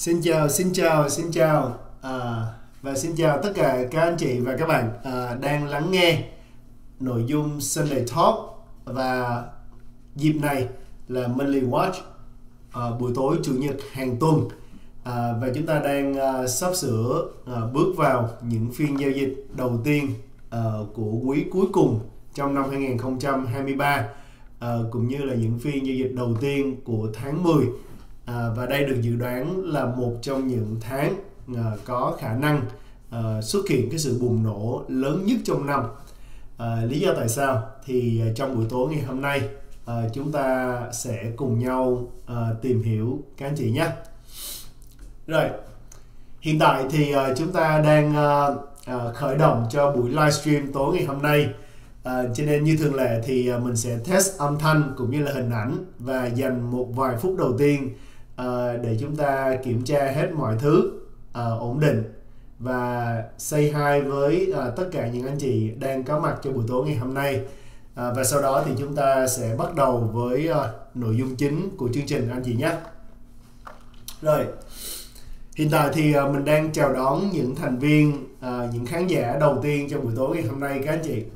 Xin chào và xin chào tất cả các anh chị và các bạn đang lắng nghe nội dung Sunday Talk, và dịp này là Monthly Watch buổi tối chủ nhật hàng tuần, và chúng ta đang sắp sửa bước vào những phiên giao dịch đầu tiên của quý cuối cùng trong năm 2023, cũng như là những phiên giao dịch đầu tiên của tháng 10. Và đây được dự đoán là một trong những tháng có khả năng xuất hiện cái sự bùng nổ lớn nhất trong năm. Lý do tại sao? Thì trong buổi tối ngày hôm nay chúng ta sẽ cùng nhau tìm hiểu các anh chị nhé. Rồi, hiện tại thì chúng ta đang khởi động cho buổi livestream tối ngày hôm nay. Cho nên như thường lệ thì mình sẽ test âm thanh cũng như là hình ảnh và dành một vài phút đầu tiên để chúng ta kiểm tra hết mọi thứ ổn định và say hi với tất cả những anh chị đang có mặt cho buổi tối ngày hôm nay. Và sau đó thì chúng ta sẽ bắt đầu với nội dung chính của chương trình anh chị nhé. Rồi, hiện tại thì mình đang chào đón những thành viên, những khán giả đầu tiên trong buổi tối ngày hôm nay các anh chị.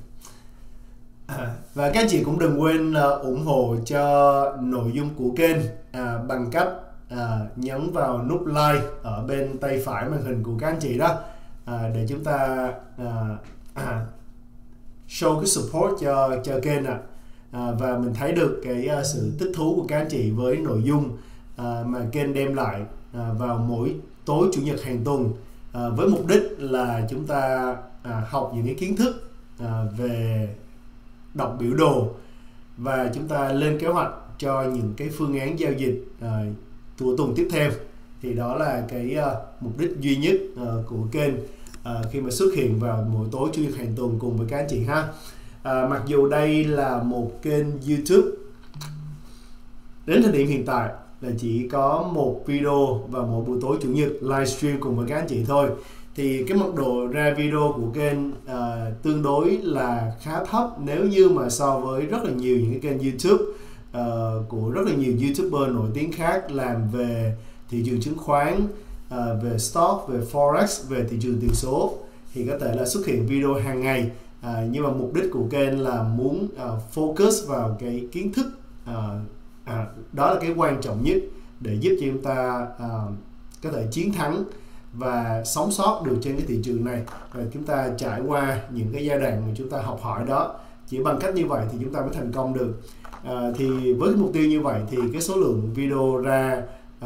Và các anh chị cũng đừng quên ủng hộ cho nội dung của kênh bằng cách nhấn vào nút like ở bên tay phải màn hình của các anh chị đó, để chúng ta show cái support cho kênh và mình thấy được cái sự thích thú của các anh chị với nội dung mà kênh đem lại vào mỗi tối chủ nhật hàng tuần, với mục đích là chúng ta học những cái kiến thức về đọc biểu đồ và chúng ta lên kế hoạch cho những cái phương án giao dịch của tuần tiếp theo. Thì đó là cái mục đích duy nhất của kênh khi mà xuất hiện vào mỗi tối chủ nhật hàng tuần cùng với các anh chị ha. Mặc dù đây là một kênh YouTube, đến thời điểm hiện tại là chỉ có một video vào mỗi buổi tối chủ nhật livestream cùng với các anh chị thôi, thì cái mật độ ra video của kênh tương đối là khá thấp nếu như mà so với rất là nhiều những cái kênh YouTube của rất là nhiều YouTuber nổi tiếng khác làm về thị trường chứng khoán, về stock, về forex, về thị trường tiền số, thì có thể là xuất hiện video hàng ngày. Nhưng mà mục đích của kênh là muốn focus vào cái kiến thức, đó là cái quan trọng nhất để giúp cho chúng ta có thể chiến thắng và sống sót được trên cái thị trường này. Và chúng ta trải qua những cái giai đoạn mà chúng ta học hỏi đó, chỉ bằng cách như vậy thì chúng ta mới thành công được. Thì với cái mục tiêu như vậy thì cái số lượng video ra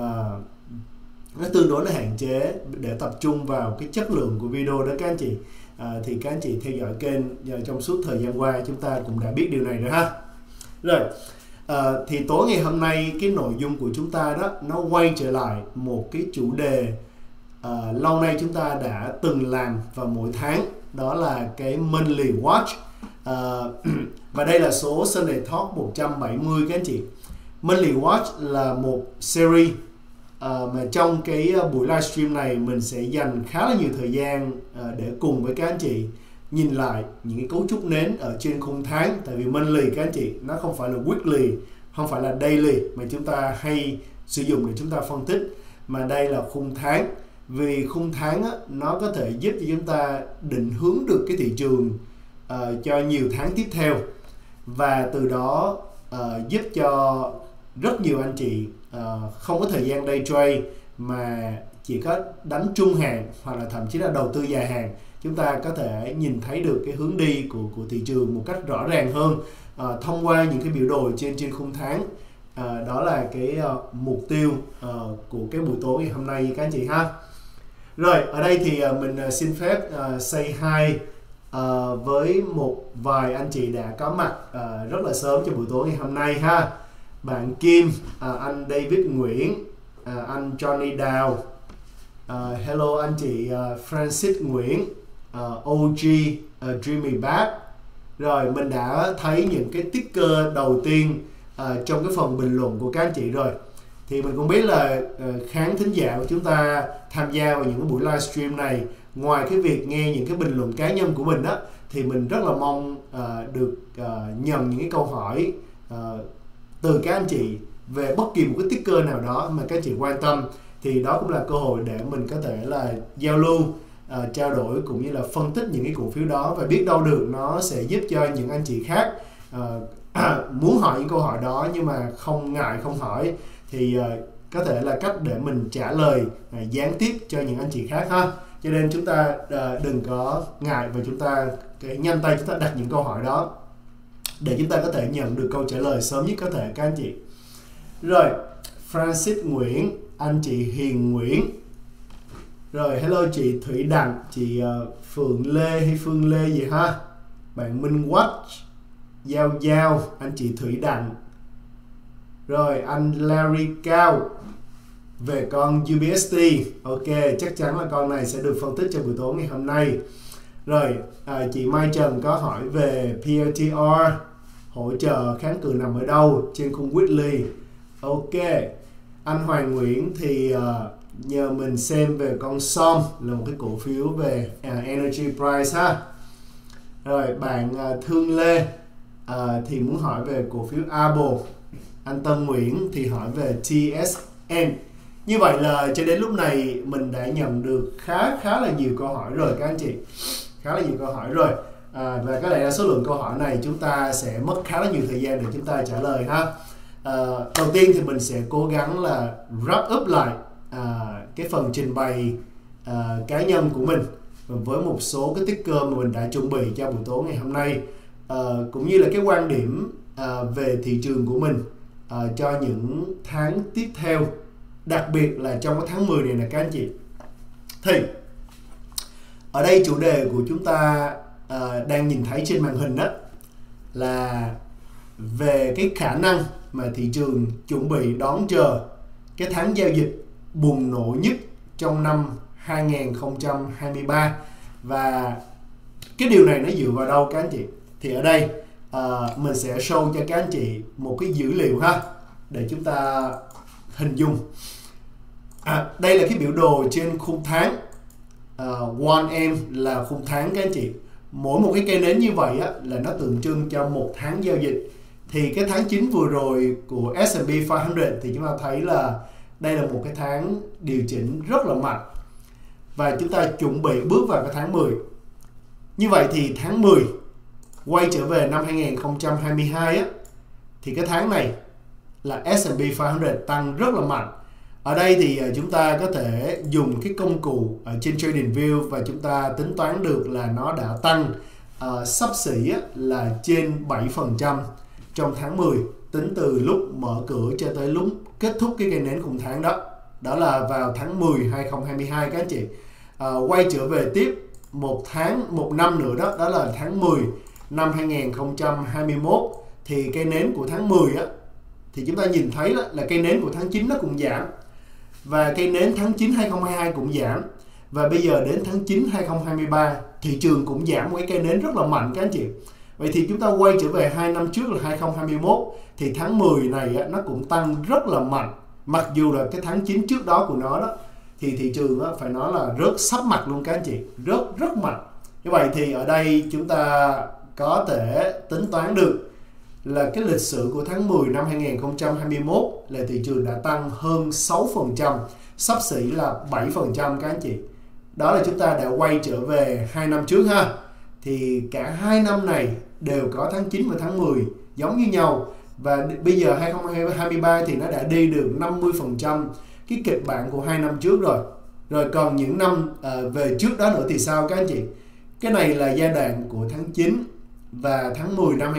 nó tương đối là hạn chế để tập trung vào cái chất lượng của video đó các anh chị. Thì các anh chị theo dõi kênh trong suốt thời gian qua chúng ta cũng đã biết điều này rồi ha. Rồi, thì tối ngày hôm nay cái nội dung của chúng ta đó nó quay trở lại một cái chủ đề lâu nay chúng ta đã từng làm vào mỗi tháng, đó là cái Monthly Watch. Và đây là số Sunday Talk 170 các anh chị. Monthly Watch là một series mà trong cái buổi livestream này mình sẽ dành khá là nhiều thời gian để cùng với các anh chị nhìn lại những cái cấu trúc nến ở trên khung tháng. Tại vì monthly các anh chị, nó không phải là weekly, không phải là daily mà chúng ta hay sử dụng để chúng ta phân tích, mà đây là khung tháng. Vì khung tháng á, nó có thể giúp cho chúng ta định hướng được cái thị trường cho nhiều tháng tiếp theo, và từ đó giúp cho rất nhiều anh chị không có thời gian day trade mà chỉ có đánh trung hạn hoặc là thậm chí là đầu tư dài hạn, chúng ta có thể nhìn thấy được cái hướng đi của thị trường một cách rõ ràng hơn thông qua những cái biểu đồ trên khung tháng. Đó là cái mục tiêu của cái buổi tối ngày hôm nay các anh chị ha. Rồi, ở đây thì mình xin phép say hi với một vài anh chị đã có mặt rất là sớm cho buổi tối ngày hôm nay ha. Bạn Kim, anh David Nguyễn, anh Johnny Đào, hello anh chị Francis Nguyễn, OG Dreamy Bat. Rồi, mình đã thấy những cái ticker đầu tiên trong cái phần bình luận của các anh chị rồi. Thì mình cũng biết là khán thính giả của chúng ta tham gia vào những cái buổi livestream này, ngoài cái việc nghe những cái bình luận cá nhân của mình đó, thì mình rất là mong được nhận những cái câu hỏi từ các anh chị về bất kỳ một cái ticker nào đó mà các anh chị quan tâm. thì đó cũng là cơ hội để mình có thể là giao lưu, trao đổi cũng như là phân tích những cái cổ phiếu đó, và biết đâu được nó sẽ giúp cho những anh chị khác muốn hỏi những câu hỏi đó nhưng mà không ngại không hỏi, thì có thể là cách để mình trả lời gián tiếp cho những anh chị khác ha. Cho nên chúng ta đừng có ngại và chúng ta nhanh tay chúng ta đặt những câu hỏi đó để chúng ta có thể nhận được câu trả lời sớm nhất có thể các anh chị. Rồi, Francis Nguyễn, anh chị Hiền Nguyễn. Rồi, hello chị Thủy Đặng, chị Phượng Lê hay Phương Lê gì ha. Bạn Minh Watch, Giao Giao, anh chị Thủy Đặng. Rồi, anh Larry Cao về con UBST. Ok, chắc chắn là con này sẽ được phân tích trong buổi tối ngày hôm nay. Rồi, chị Mai Trần có hỏi về PLTR, hỗ trợ kháng cự nằm ở đâu trên khung weekly. Ok, anh Hoàng Nguyễn thì nhờ mình xem về con SOM, là một cái cổ phiếu về Energy Price ha. Rồi, bạn Thương Lê thì muốn hỏi về cổ phiếu Apple. Anh Tân Nguyễn thì hỏi về TSN. Như vậy là cho đến lúc này mình đã nhận được khá là nhiều câu hỏi rồi các anh chị, khá là nhiều câu hỏi rồi, và có lẽ là số lượng câu hỏi này chúng ta sẽ mất khá là nhiều thời gian để chúng ta trả lời ha. Đầu tiên thì mình sẽ cố gắng là wrap up lại cái phần trình bày cá nhân của mình với một số cái ticker mà mình đã chuẩn bị cho buổi tối ngày hôm nay, cũng như là cái quan điểm về thị trường của mình cho những tháng tiếp theo, đặc biệt là trong cái tháng 10 này nè các anh chị. Thì ở đây chủ đề của chúng ta đang nhìn thấy trên màn hình đó là về cái khả năng mà thị trường chuẩn bị đón chờ cái tháng giao dịch bùng nổ nhất trong năm 2023. Và cái điều này nó dựa vào đâu các anh chị? Thì ở đây mình sẽ show cho các anh chị một cái dữ liệu ha, để chúng ta hình dung. Đây là cái biểu đồ trên khung tháng, 1M là khung tháng các anh chị. Mỗi một cái cây nến như vậy là nó tượng trưng cho một tháng giao dịch. Thì cái tháng 9 vừa rồi của S&P 500 thì chúng ta thấy là đây là một cái tháng điều chỉnh rất là mạnh, và chúng ta chuẩn bị bước vào cái tháng 10. Như vậy thì tháng 10 quay trở về năm 2022 thì cái tháng này là S&P 500 tăng rất là mạnh. Ở đây thì chúng ta có thể dùng cái công cụ ở trên TradingView và chúng ta tính toán được là nó đã tăng xấp xỉ là trên 7% trong tháng 10, tính từ lúc mở cửa cho tới lúc kết thúc cái cây nến khung tháng đó. Đó là vào tháng 10 2022 các anh chị. Quay trở về tiếp một năm nữa đó, đó là tháng 10 năm 2021 thì cây nến của tháng 10 thì chúng ta nhìn thấy là cây nến của tháng 9 nó cũng giảm, và cây nến tháng 9 2022 cũng giảm, và bây giờ đến tháng 9 2023 thị trường cũng giảm một cái cây nến rất là mạnh các anh chị. Vậy thì chúng ta quay trở về 2 năm trước là 2021 thì tháng 10 này nó cũng tăng rất là mạnh, mặc dù là cái tháng 9 trước đó của nó đó thì thị trường phải nói là rớt sắp mặt luôn các anh chị, rớt rất mạnh. Như vậy thì ở đây chúng ta có thể tính toán được là cái lịch sử của tháng 10 năm 2021 là thị trường đã tăng hơn 6%, xấp xỉ là 7% các anh chị. Đó là chúng ta đã quay trở về 2 năm trước ha. Thì cả 2 năm này đều có tháng 9 và tháng 10 giống như nhau. Và bây giờ 2023 thì nó đã đi được 50% cái kịch bản của 2 năm trước rồi. Rồi còn những năm về trước đó nữa thì sao các anh chị? Cái này là giai đoạn của tháng 9 và tháng 10 năm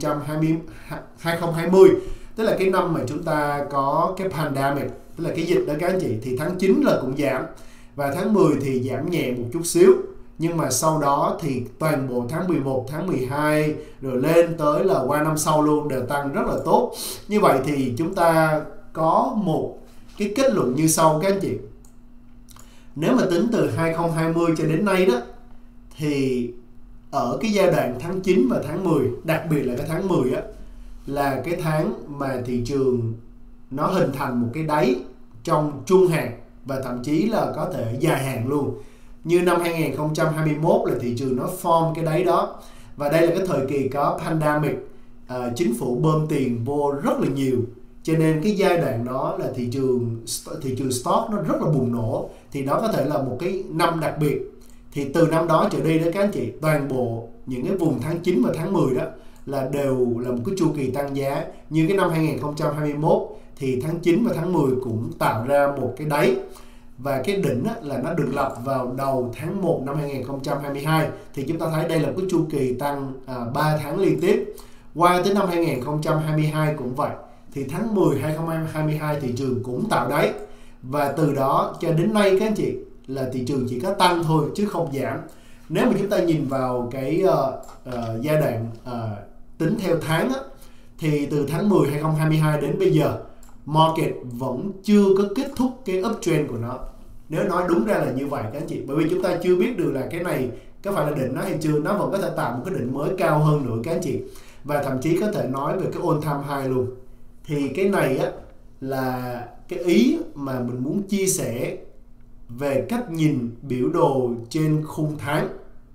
2020, tức là cái năm mà chúng ta có cái pandemic, tức là cái dịch đó các anh chị. Thì tháng 9 là cũng giảm, và tháng 10 thì giảm nhẹ một chút xíu. Nhưng mà sau đó thì toàn bộ tháng 11, tháng 12 rồi lên tới là qua năm sau luôn đều tăng rất là tốt. Như vậy thì chúng ta có một cái kết luận như sau các anh chị. Nếu mà tính từ 2020 cho đến nay đó, thì ở cái giai đoạn tháng 9 và tháng 10, đặc biệt là cái tháng 10 là cái tháng mà thị trường nó hình thành một cái đáy trong trung hạn và thậm chí là có thể dài hạn luôn. Như năm 2021 là thị trường nó form cái đáy đó, và đây là cái thời kỳ có pandemic, chính phủ bơm tiền vô rất là nhiều. cho nên cái giai đoạn đó là thị trường stock nó rất là bùng nổ, thì đó có thể là một cái năm đặc biệt. Thì từ năm đó trở đi đó các anh chị, toàn bộ những cái vùng tháng 9 và tháng 10 đó là đều là một cái chu kỳ tăng giá. Như cái năm 2021 thì tháng 9 và tháng 10 cũng tạo ra một cái đáy, và cái đỉnh là nó được lập vào đầu tháng 1 năm 2022. Thì chúng ta thấy đây là một cái chu kỳ tăng 3 tháng liên tiếp. Qua tới năm 2022 cũng vậy, thì tháng 10 2022 thị trường cũng tạo đáy, và từ đó cho đến nay các anh chị là thị trường chỉ có tăng thôi chứ không giảm. Nếu mà chúng ta nhìn vào cái giai đoạn tính theo tháng thì từ tháng 10 2022 đến bây giờ market vẫn chưa có kết thúc cái uptrend của nó. Nếu nói đúng ra là như vậy các anh chị, bởi vì chúng ta chưa biết được là cái này có phải là đỉnh nó hay chưa, nó vẫn có thể tạo một cái đỉnh mới cao hơn nữa các anh chị, và thậm chí có thể nói về cái all time high luôn. Thì cái này là cái ý mà mình muốn chia sẻ về cách nhìn biểu đồ trên khung tháng.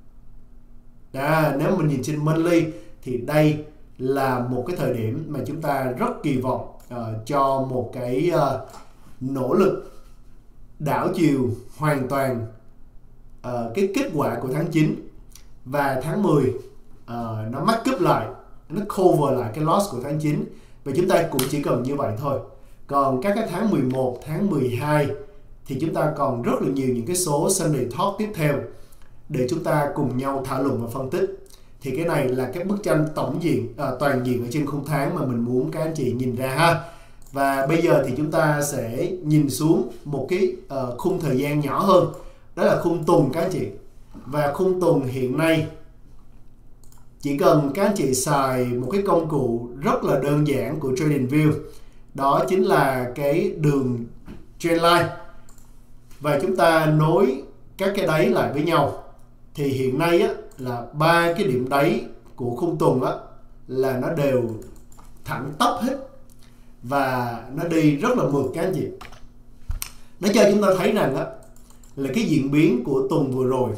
Nếu mình nhìn trên monthly thì đây là một cái thời điểm mà chúng ta rất kỳ vọng cho một cái nỗ lực đảo chiều hoàn toàn cái kết quả của tháng 9, và tháng 10 nó make up lại, nó cover lại cái loss của tháng 9, và chúng ta cũng chỉ cần như vậy thôi. Còn các cái tháng 11, tháng 12 thì chúng ta còn rất là nhiều những cái số Sunday Talk tiếp theo để chúng ta cùng nhau thảo luận và phân tích. Thì cái này là cái bức tranh tổng diện, toàn diện ở trên khung tháng mà mình muốn các anh chị nhìn ra ha. Và bây giờ thì chúng ta sẽ nhìn xuống một cái khung thời gian nhỏ hơn, đó là khung tuần các anh chị. Và khung tuần hiện nay chỉ cần các anh chị xài một cái công cụ rất là đơn giản của TradingView, đó chính là cái đường trendline, và chúng ta nối các cái đáy lại với nhau. Thì hiện nay là 3 cái điểm đáy của khung tuần là nó đều thẳng tắp hết, và nó đi rất là mượt các anh chị. Nó cho chúng ta thấy rằng là cái diễn biến của tuần vừa rồi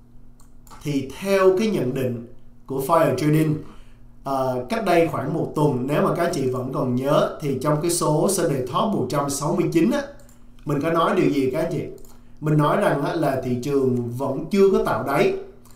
thì theo cái nhận định của Fire Trading cách đây khoảng một tuần, nếu mà các anh chị vẫn còn nhớ, thì trong cái số Sunday Talk 169 mình có nói điều gì các anh chị? Mình nói rằng là thị trường vẫn chưa có tạo đáy,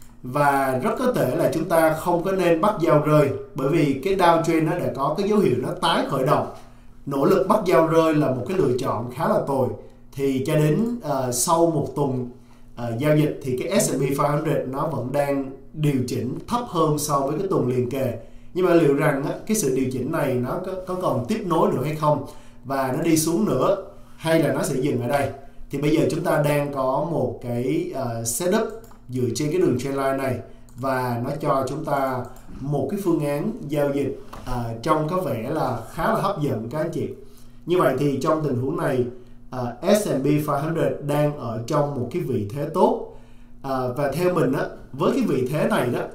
và rất có thể là chúng ta không có nên bắt dao rơi, bởi vì cái downtrend nó đã có cái dấu hiệu nó tái khởi động. Nỗ lực bắt dao rơi là một cái lựa chọn khá là tồi. Thì cho đến sau một tuần giao dịch thì cái S&P 500 nó vẫn đang điều chỉnh thấp hơn so với cái tuần liền kề. Nhưng mà liệu rằng cái sự điều chỉnh này nó có còn tiếp nối nữa hay không, và nó đi xuống nữa, hay là nó sẽ dừng ở đây? Thì bây giờ chúng ta đang có một cái setup dựa trên cái đường trendline này, và nó cho chúng ta một cái phương án giao dịch trông có vẻ là khá là hấp dẫn các anh chị. Như vậy thì trong tình huống này S&P 500 đang ở trong một cái vị thế tốt, và theo mình với cái vị thế này đó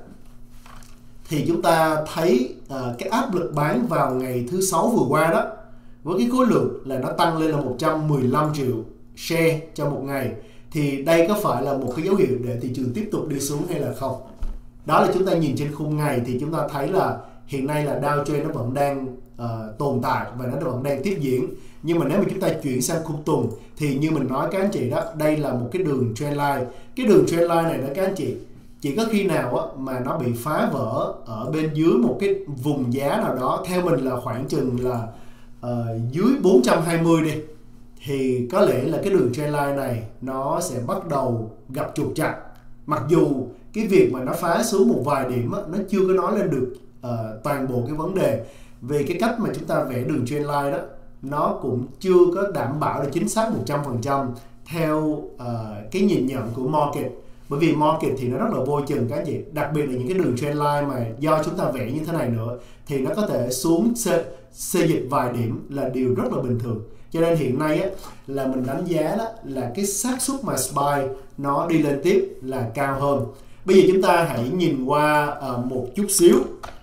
thì chúng ta thấy cái áp lực bán vào ngày thứ Sáu vừa qua đó, với cái khối lượng là nó tăng lên là 115 triệu share cho một ngày, thì đây có phải là một cái dấu hiệu để thị trường tiếp tục đi xuống hay là không? Đó là chúng ta nhìn trên khung ngày thì chúng ta thấy là hiện nay là downtrend nó vẫn đang tồn tại và nó vẫn đang tiếp diễn. Nhưng mà nếu mà chúng ta chuyển sang khung tuần thì như mình nói các anh chị đó, đây là một cái đường trendline. Cái đường trendline này đó các anh chị, chỉ có khi nào mà nó bị phá vỡ ở bên dưới một cái vùng giá nào đó, theo mình là khoảng chừng là dưới 420 đi, thì có lẽ là cái đường trendline này nó sẽ bắt đầu gặp trục trặc. Mặc dù cái việc mà nó phá xuống một vài điểm nó chưa có nói lên được toàn bộ cái vấn đề, về cái cách mà chúng ta vẽ đường trendline đó, nó cũng chưa có đảm bảo được chính xác 100% theo cái nhìn nhận của market. Bởi vì market thì nó rất là vô chừng các anh chị, đặc biệt là những cái đường trendline mà do chúng ta vẽ như thế này nữa, thì nó có thể xuống xê dịch vài điểm là điều rất là bình thường. Cho nên hiện nay là mình đánh giá đó là cái xác suất mà SPY nó đi lên tiếp là cao hơn. Bây giờ chúng ta hãy nhìn qua một chút xíu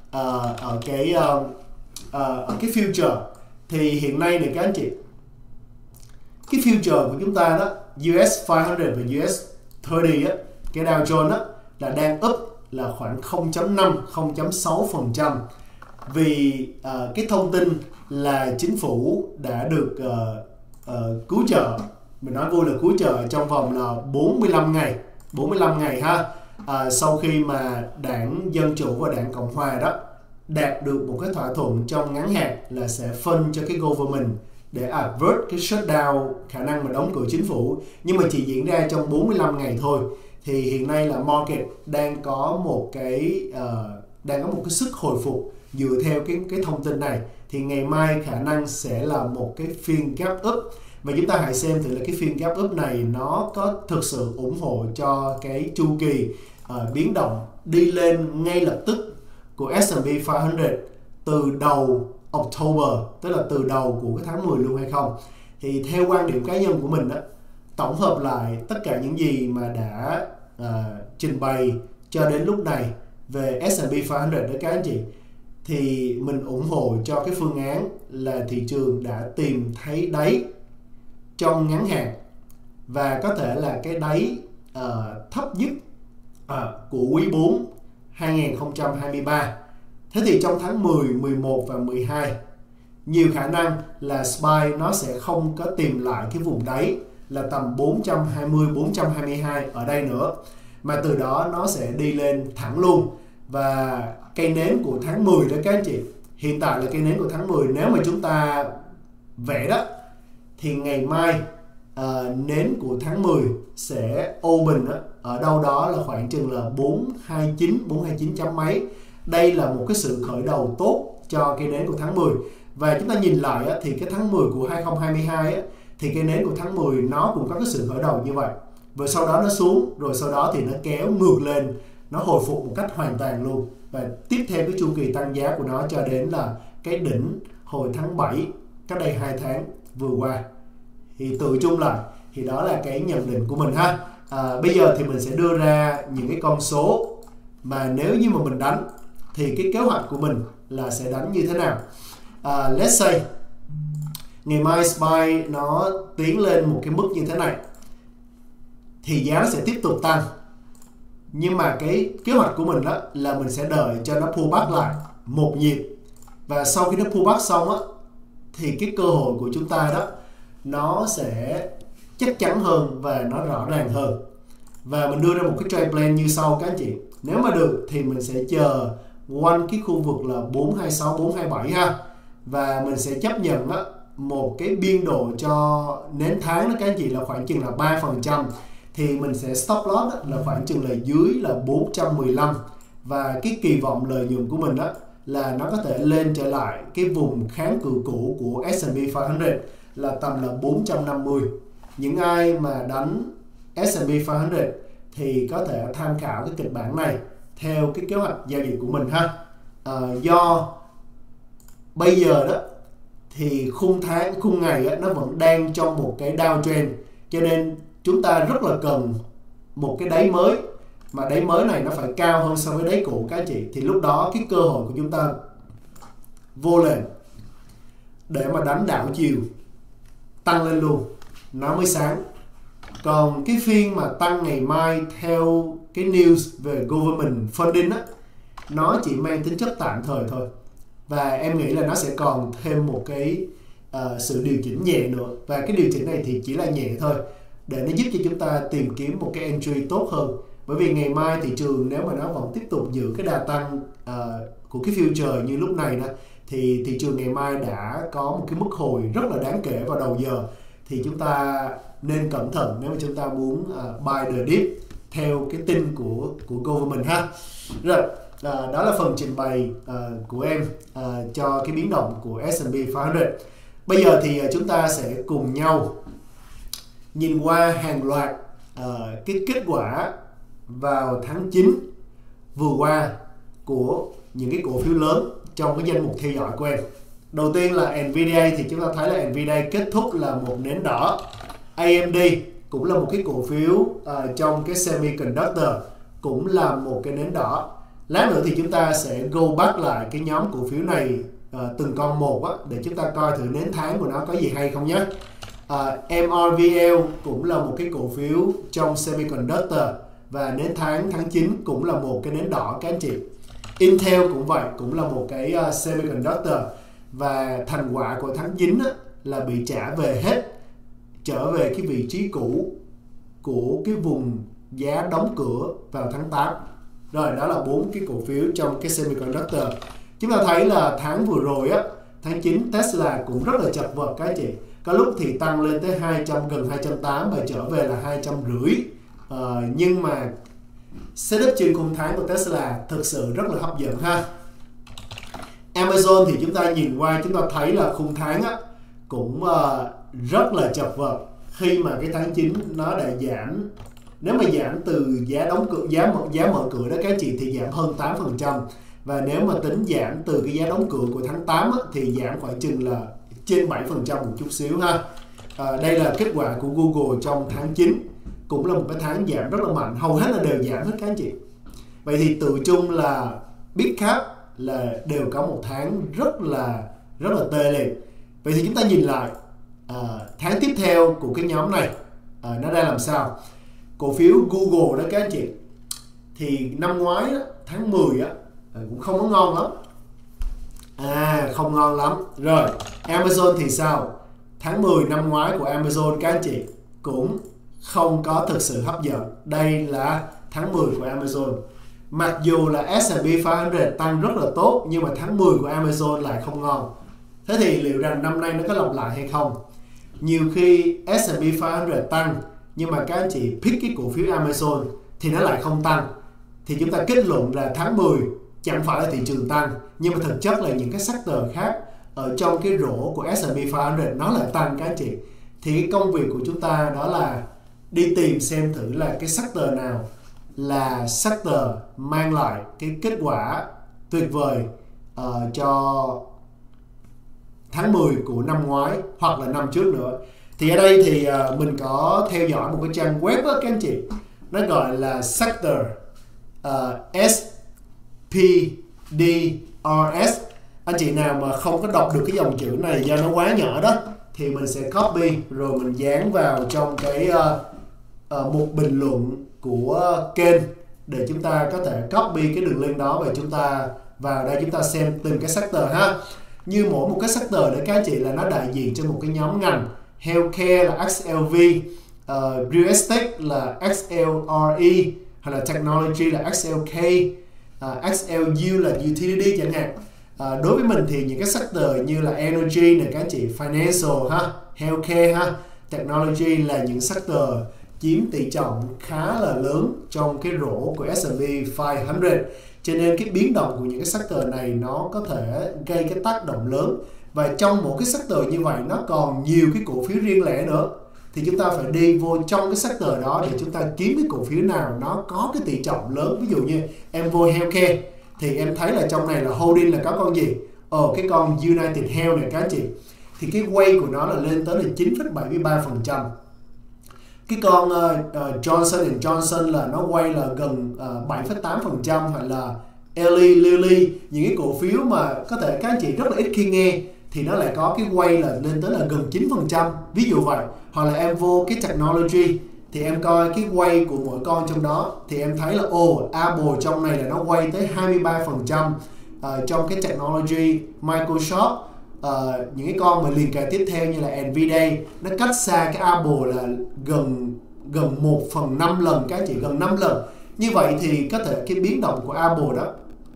ở cái future. Thì hiện nay này các anh chị, cái future của chúng ta đó, US 500 và US 30 cái Dow Jones là đang up là khoảng 0.5, 0.6%. vì cái thông tin là chính phủ đã được cứu trợ, mình nói vui là cứu trợ trong vòng là 45 ngày ha, sau khi mà đảng Dân Chủ và đảng Cộng Hòa đó đạt được một cái thỏa thuận trong ngắn hạn là sẽ phân cho cái government để avert cái shutdown, khả năng mà đóng cửa chính phủ, nhưng mà chỉ diễn ra trong 45 ngày thôi. Thì hiện nay là market đang có một cái sức hồi phục dựa theo cái thông tin này. Thì ngày mai khả năng sẽ là một cái phiên gap up, và chúng ta hãy xem thử là cái phiên gap up này nó có thực sự ủng hộ cho cái chu kỳ biến động đi lên ngay lập tức của S&P 500 từ đầu October, tức là từ đầu của cái tháng 10 luôn hay không. Thì theo quan điểm cá nhân của mình đó, tổng hợp lại tất cả những gì mà đã trình bày cho đến lúc này về S&P 500 đó các anh chị, thì mình ủng hộ cho cái phương án là thị trường đã tìm thấy đáy trong ngắn hạn, và có thể là cái đáy thấp nhất của quý 4 2023. Thế thì trong tháng 10, 11 và 12 nhiều khả năng là SPY nó sẽ không có tìm lại cái vùng đáy là tầm 420, 422 ở đây nữa, mà từ đó nó sẽ đi lên thẳng luôn. Và cây nến của tháng 10 đó các anh chị, hiện tại là cây nến của tháng 10, nếu mà chúng ta vẽ đó thì ngày mai nến của tháng 10 sẽ open ở đâu đó là khoảng chừng là 429 chấm mấy. Đây là một cái sự khởi đầu tốt cho cây nến của tháng 10. Và chúng ta nhìn lại thì cái tháng 10 của 2022 thì cây nến của tháng 10 nó cũng có cái sự khởi đầu như vậy. Và sau đó nó xuống, rồi sau đó thì nó kéo ngược lên, nó hồi phục một cách hoàn toàn luôn. Và tiếp theo cái chu kỳ tăng giá của nó cho đến là cái đỉnh hồi tháng 7 cách đây 2 tháng vừa qua. Thì tự chung lại thì đó là cái nhận định của mình ha. Bây giờ thì mình sẽ đưa ra những cái con số mà nếu như mà mình đánh thì cái kế hoạch của mình là sẽ đánh như thế nào. Let's say ngày mai SPY nó tiến lên một cái mức như thế này thì giá nó sẽ tiếp tục tăng, nhưng mà cái kế hoạch của mình đó là mình sẽ đợi cho nó pull back lại một nhịp, và sau khi nó pull back xong thì cái cơ hội của chúng ta đó nó sẽ chắc chắn hơn và nó rõ ràng hơn. Và mình đưa ra một cái trade plan như sau các anh chị. Nếu mà được thì mình sẽ chờ quanh cái khu vực là 426, 427 ha. Và mình sẽ chấp nhận một cái biên độ cho nến tháng đó các anh chị là khoảng chừng là 3%. Thì mình sẽ stop loss là khoảng chừng là dưới là 415. Và cái kỳ vọng lợi nhuận của mình là nó có thể lên trở lại cái vùng kháng cự cũ của S&P 500 là tầm là 450. Những ai mà đánh S&P 500 thì có thể tham khảo cái kịch bản này theo cái kế hoạch giao dịch của mình ha. Do bây giờ đó thì khung ngày nó vẫn đang trong một cái downtrend, cho nên chúng ta rất là cần một cái đáy mới, mà đáy mới này nó phải cao hơn so với đáy cũ các anh chị. Thì lúc đó cái cơ hội của chúng ta vô lên để mà đánh đảo chiều tăng lên luôn nó mới sáng. Còn cái phiên mà tăng ngày mai theo cái news về government funding nó chỉ mang tính chất tạm thời thôi, và em nghĩ là nó sẽ còn thêm một cái sự điều chỉnh nhẹ nữa. Và cái điều chỉnh này thì chỉ là nhẹ thôi, để nó giúp cho chúng ta tìm kiếm một cái entry tốt hơn. Bởi vì ngày mai thị trường nếu mà nó vẫn tiếp tục giữ cái đà tăng của cái future như lúc này thì thị trường ngày mai đã có một cái mức hồi rất là đáng kể vào đầu giờ. Thì chúng ta nên cẩn thận nếu mà chúng ta muốn buy the dip theo cái tin của government ha. Rồi, đó là phần trình bày của em cho cái biến động của S&P 500. Bây giờ thì chúng ta sẽ cùng nhau nhìn qua hàng loạt cái kết quả vào tháng 9 vừa qua của những cái cổ phiếu lớn trong cái danh mục theo dõi của em. Đầu tiên là Nvidia, thì chúng ta thấy là Nvidia kết thúc là một nến đỏ. AMD cũng là một cái cổ phiếu trong cái semiconductor, cũng là một cái nến đỏ. Lát nữa thì chúng ta sẽ go back lại cái nhóm cổ phiếu này từng con một để chúng ta coi thử nến tháng của nó có gì hay không nhé. MRVL cũng là một cái cổ phiếu trong semiconductor, và nến tháng 9 cũng là một cái nến đỏ các anh chị. Intel cũng vậy, cũng là một cái semiconductor, và thành quả của tháng 9 á, là bị trả về hết, trở về cái vị trí cũ của cái vùng giá đóng cửa vào tháng 8. Rồi, đó là 4 cái cổ phiếu trong cái semiconductor. Chúng ta thấy là tháng vừa rồi á, tháng 9 Tesla cũng rất là chật vật các anh chị. Có lúc thì tăng lên tới gần 280 và trở về là 250. Nhưng mà setup trên khung tháng của Tesla thực sự rất là hấp dẫn ha. Amazon thì chúng ta nhìn qua, chúng ta thấy là khung tháng á, cũng rất là chật vật, khi mà cái tháng 9 nó đã giảm. Nếu mà giảm từ giá đóng cửa, giá mở cửa đó các chị, thì giảm hơn 8%. Và nếu mà tính giảm từ cái giá đóng cửa của tháng 8 á, thì giảm khoảng chừng là trên 7% một chút xíu ha. Đây là kết quả của Google trong tháng 9, cũng là một cái tháng giảm rất là mạnh, hầu hết là đều giảm hết các anh chị. Vậy thì tự chung là Big Cap là đều có một tháng rất là tê liệt. Vậy thì chúng ta nhìn lại tháng tiếp theo của cái nhóm này nó ra làm sao. Cổ phiếu Google đó các anh chị, thì năm ngoái đó, tháng 10 á, cũng không có ngon lắm. Không ngon lắm. Rồi, Amazon thì sao? Tháng 10 năm ngoái của Amazon các anh chị cũng không có thực sự hấp dẫn. Đây là tháng 10 của Amazon. Mặc dù là S&P 500 tăng rất là tốt, nhưng mà tháng 10 của Amazon lại không ngon. Thế thì liệu rằng năm nay nó có lặp lại hay không? Nhiều khi S&P 500 tăng, nhưng mà các anh chị pick cái cổ phiếu Amazon thì nó lại không tăng. Thì chúng ta kết luận là tháng 10 chẳng phải là thị trường tăng, nhưng mà thực chất là những cái sector khác ở trong cái rổ của S&P 500 nó lại tăng các anh chị. Thì cái công việc của chúng ta đó là đi tìm xem thử là cái sector nào là sector mang lại cái kết quả tuyệt vời cho tháng 10 của năm ngoái hoặc là năm trước nữa. Thì ở đây thì mình có theo dõi một cái trang web đó các anh chị, nó gọi là sector SPDRS. Anh chị nào mà không có đọc được cái dòng chữ này do nó quá nhỏ đó, thì mình sẽ copy rồi mình dán vào trong cái một bình luận của kênh, để chúng ta có thể copy cái đường link đó và chúng ta vào đây chúng ta xem từng cái sector ha. Như mỗi một cái sector để các anh chị là nó đại diện cho một cái nhóm ngành. Healthcare là XLV, Real Estate là XLRE, hay là Technology là XLK, XLU là Utility chẳng hạn. Đối với mình thì những cái sector như là Energy này các anh chị, Financial ha, Healthcare ha, Technology là những sector chiếm tỷ trọng khá là lớn trong cái rổ của S&P 500. Cho nên cái biến động của những cái sector này nó có thể gây cái tác động lớn. Và trong một cái sector như vậy nó còn nhiều cái cổ phiếu riêng lẻ nữa. Thì chúng ta phải đi vô trong cái sector đó để chúng ta kiếm cái cổ phiếu nào nó có cái tỷ trọng lớn. Ví dụ như em vô Healthcare thì em thấy là trong này là holding là có con gì? Cái con United Health này các anh chị. Thì cái weight của nó là lên tới là 9,73%. Cái con Johnson & Johnson là nó quay là gần 7,8%, hoặc là Eli Lilly, những cái cổ phiếu mà có thể các anh chị rất là ít khi nghe thì nó lại có cái quay là lên tới là gần 9%, ví dụ vậy. Hoặc là em vô cái Technology thì em coi cái quay của mỗi con trong đó thì em thấy là Apple trong này là nó quay tới 23%. Trong cái Technology, Microsoft, những cái con mà liền kề tiếp theo như là Nvidia, nó cách xa cái Apple là gần 1/5 lần các chị, gần 5 lần. Như vậy thì có thể cái biến động của Apple đó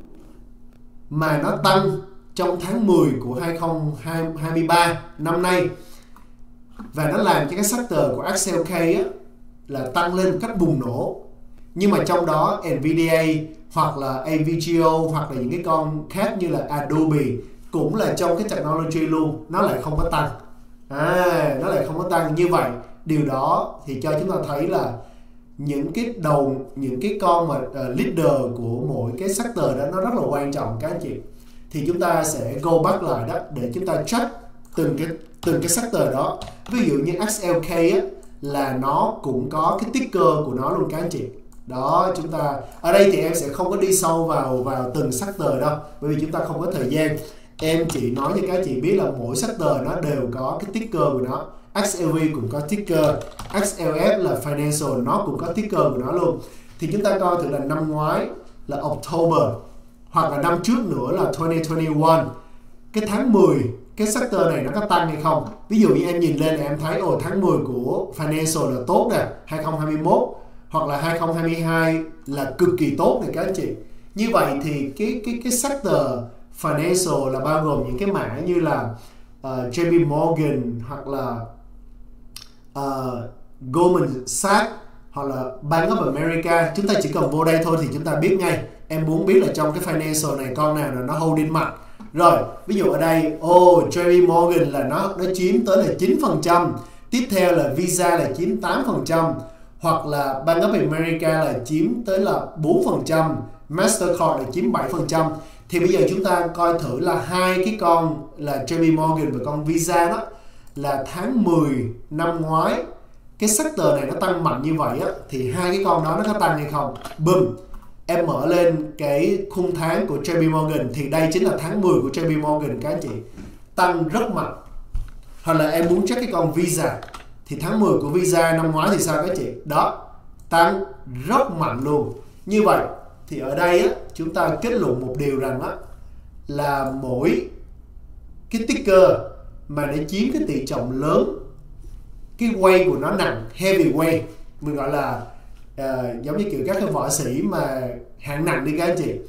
mà nó tăng trong tháng 10 của 2023 năm nay, và nó làm cho cái sector của XLK á, là tăng lên một cách bùng nổ. Nhưng mà trong đó Nvidia hoặc là AVGO hoặc là những cái con khác như là Adobe cũng là trong cái Technology luôn, nó lại không có tăng. Nó lại không có tăng. Như vậy điều đó thì cho chúng ta thấy là những cái con mà leader của mỗi cái sector đó nó rất là quan trọng các anh chị. Thì chúng ta sẽ go back lại đó để chúng ta check từng cái sector đó. Ví dụ như XLK á, là nó cũng có cái ticker của nó luôn các anh chị. Đó, chúng ta ở đây thì em sẽ không có đi sâu vào từng sector đâu, bởi vì chúng ta không có thời gian. Em chỉ nói cho các anh chị biết là mỗi sector nó đều có cái ticker của nó. XLV cũng có ticker, XLF là Financial nó cũng có ticker của nó luôn. Thì chúng ta coi thử là năm ngoái là October hoặc là năm trước nữa là 2021, cái tháng 10 cái sector này nó có tăng hay không. Ví dụ như em nhìn lên thì em thấy tháng 10 của financial là tốt nè, 2021 hoặc là 2022 là cực kỳ tốt này các anh chị. Như vậy thì cái sector financial là bao gồm những cái mã như là JP Morgan hoặc là Goldman Sachs hoặc là Bank of America. Chúng ta chỉ cần vô đây thôi thì chúng ta biết ngay. Em muốn biết là trong cái financial này con nào là nó holding mạnh. Rồi, ví dụ ở đây JP Morgan là nó chiếm tới là 9%, tiếp theo là Visa là chiếm 8%, hoặc là Bank of America là chiếm tới là 4%, Mastercard là chiếm 7%. Thì bây giờ chúng ta coi thử là hai cái con là JP Morgan và con Visa đó, là tháng 10 năm ngoái cái sector này nó tăng mạnh như vậy á, thì hai cái con đó nó có tăng hay không. Boom, em mở lên cái khung tháng của JP Morgan thì đây chính là tháng 10 của JP Morgan các anh chị, tăng rất mạnh. Hoặc là em muốn check cái con Visa thì tháng 10 của Visa năm ngoái thì sao các anh chị, đó, tăng rất mạnh luôn. Như vậy thì ở đây á, chúng ta kết luận một điều rằng á, là mỗi cái ticker mà để chiếm cái tỷ trọng lớn, cái weight của nó nặng, heavy weight, mình gọi là giống như kiểu các cái võ sĩ mà hạng nặng đi các anh chị,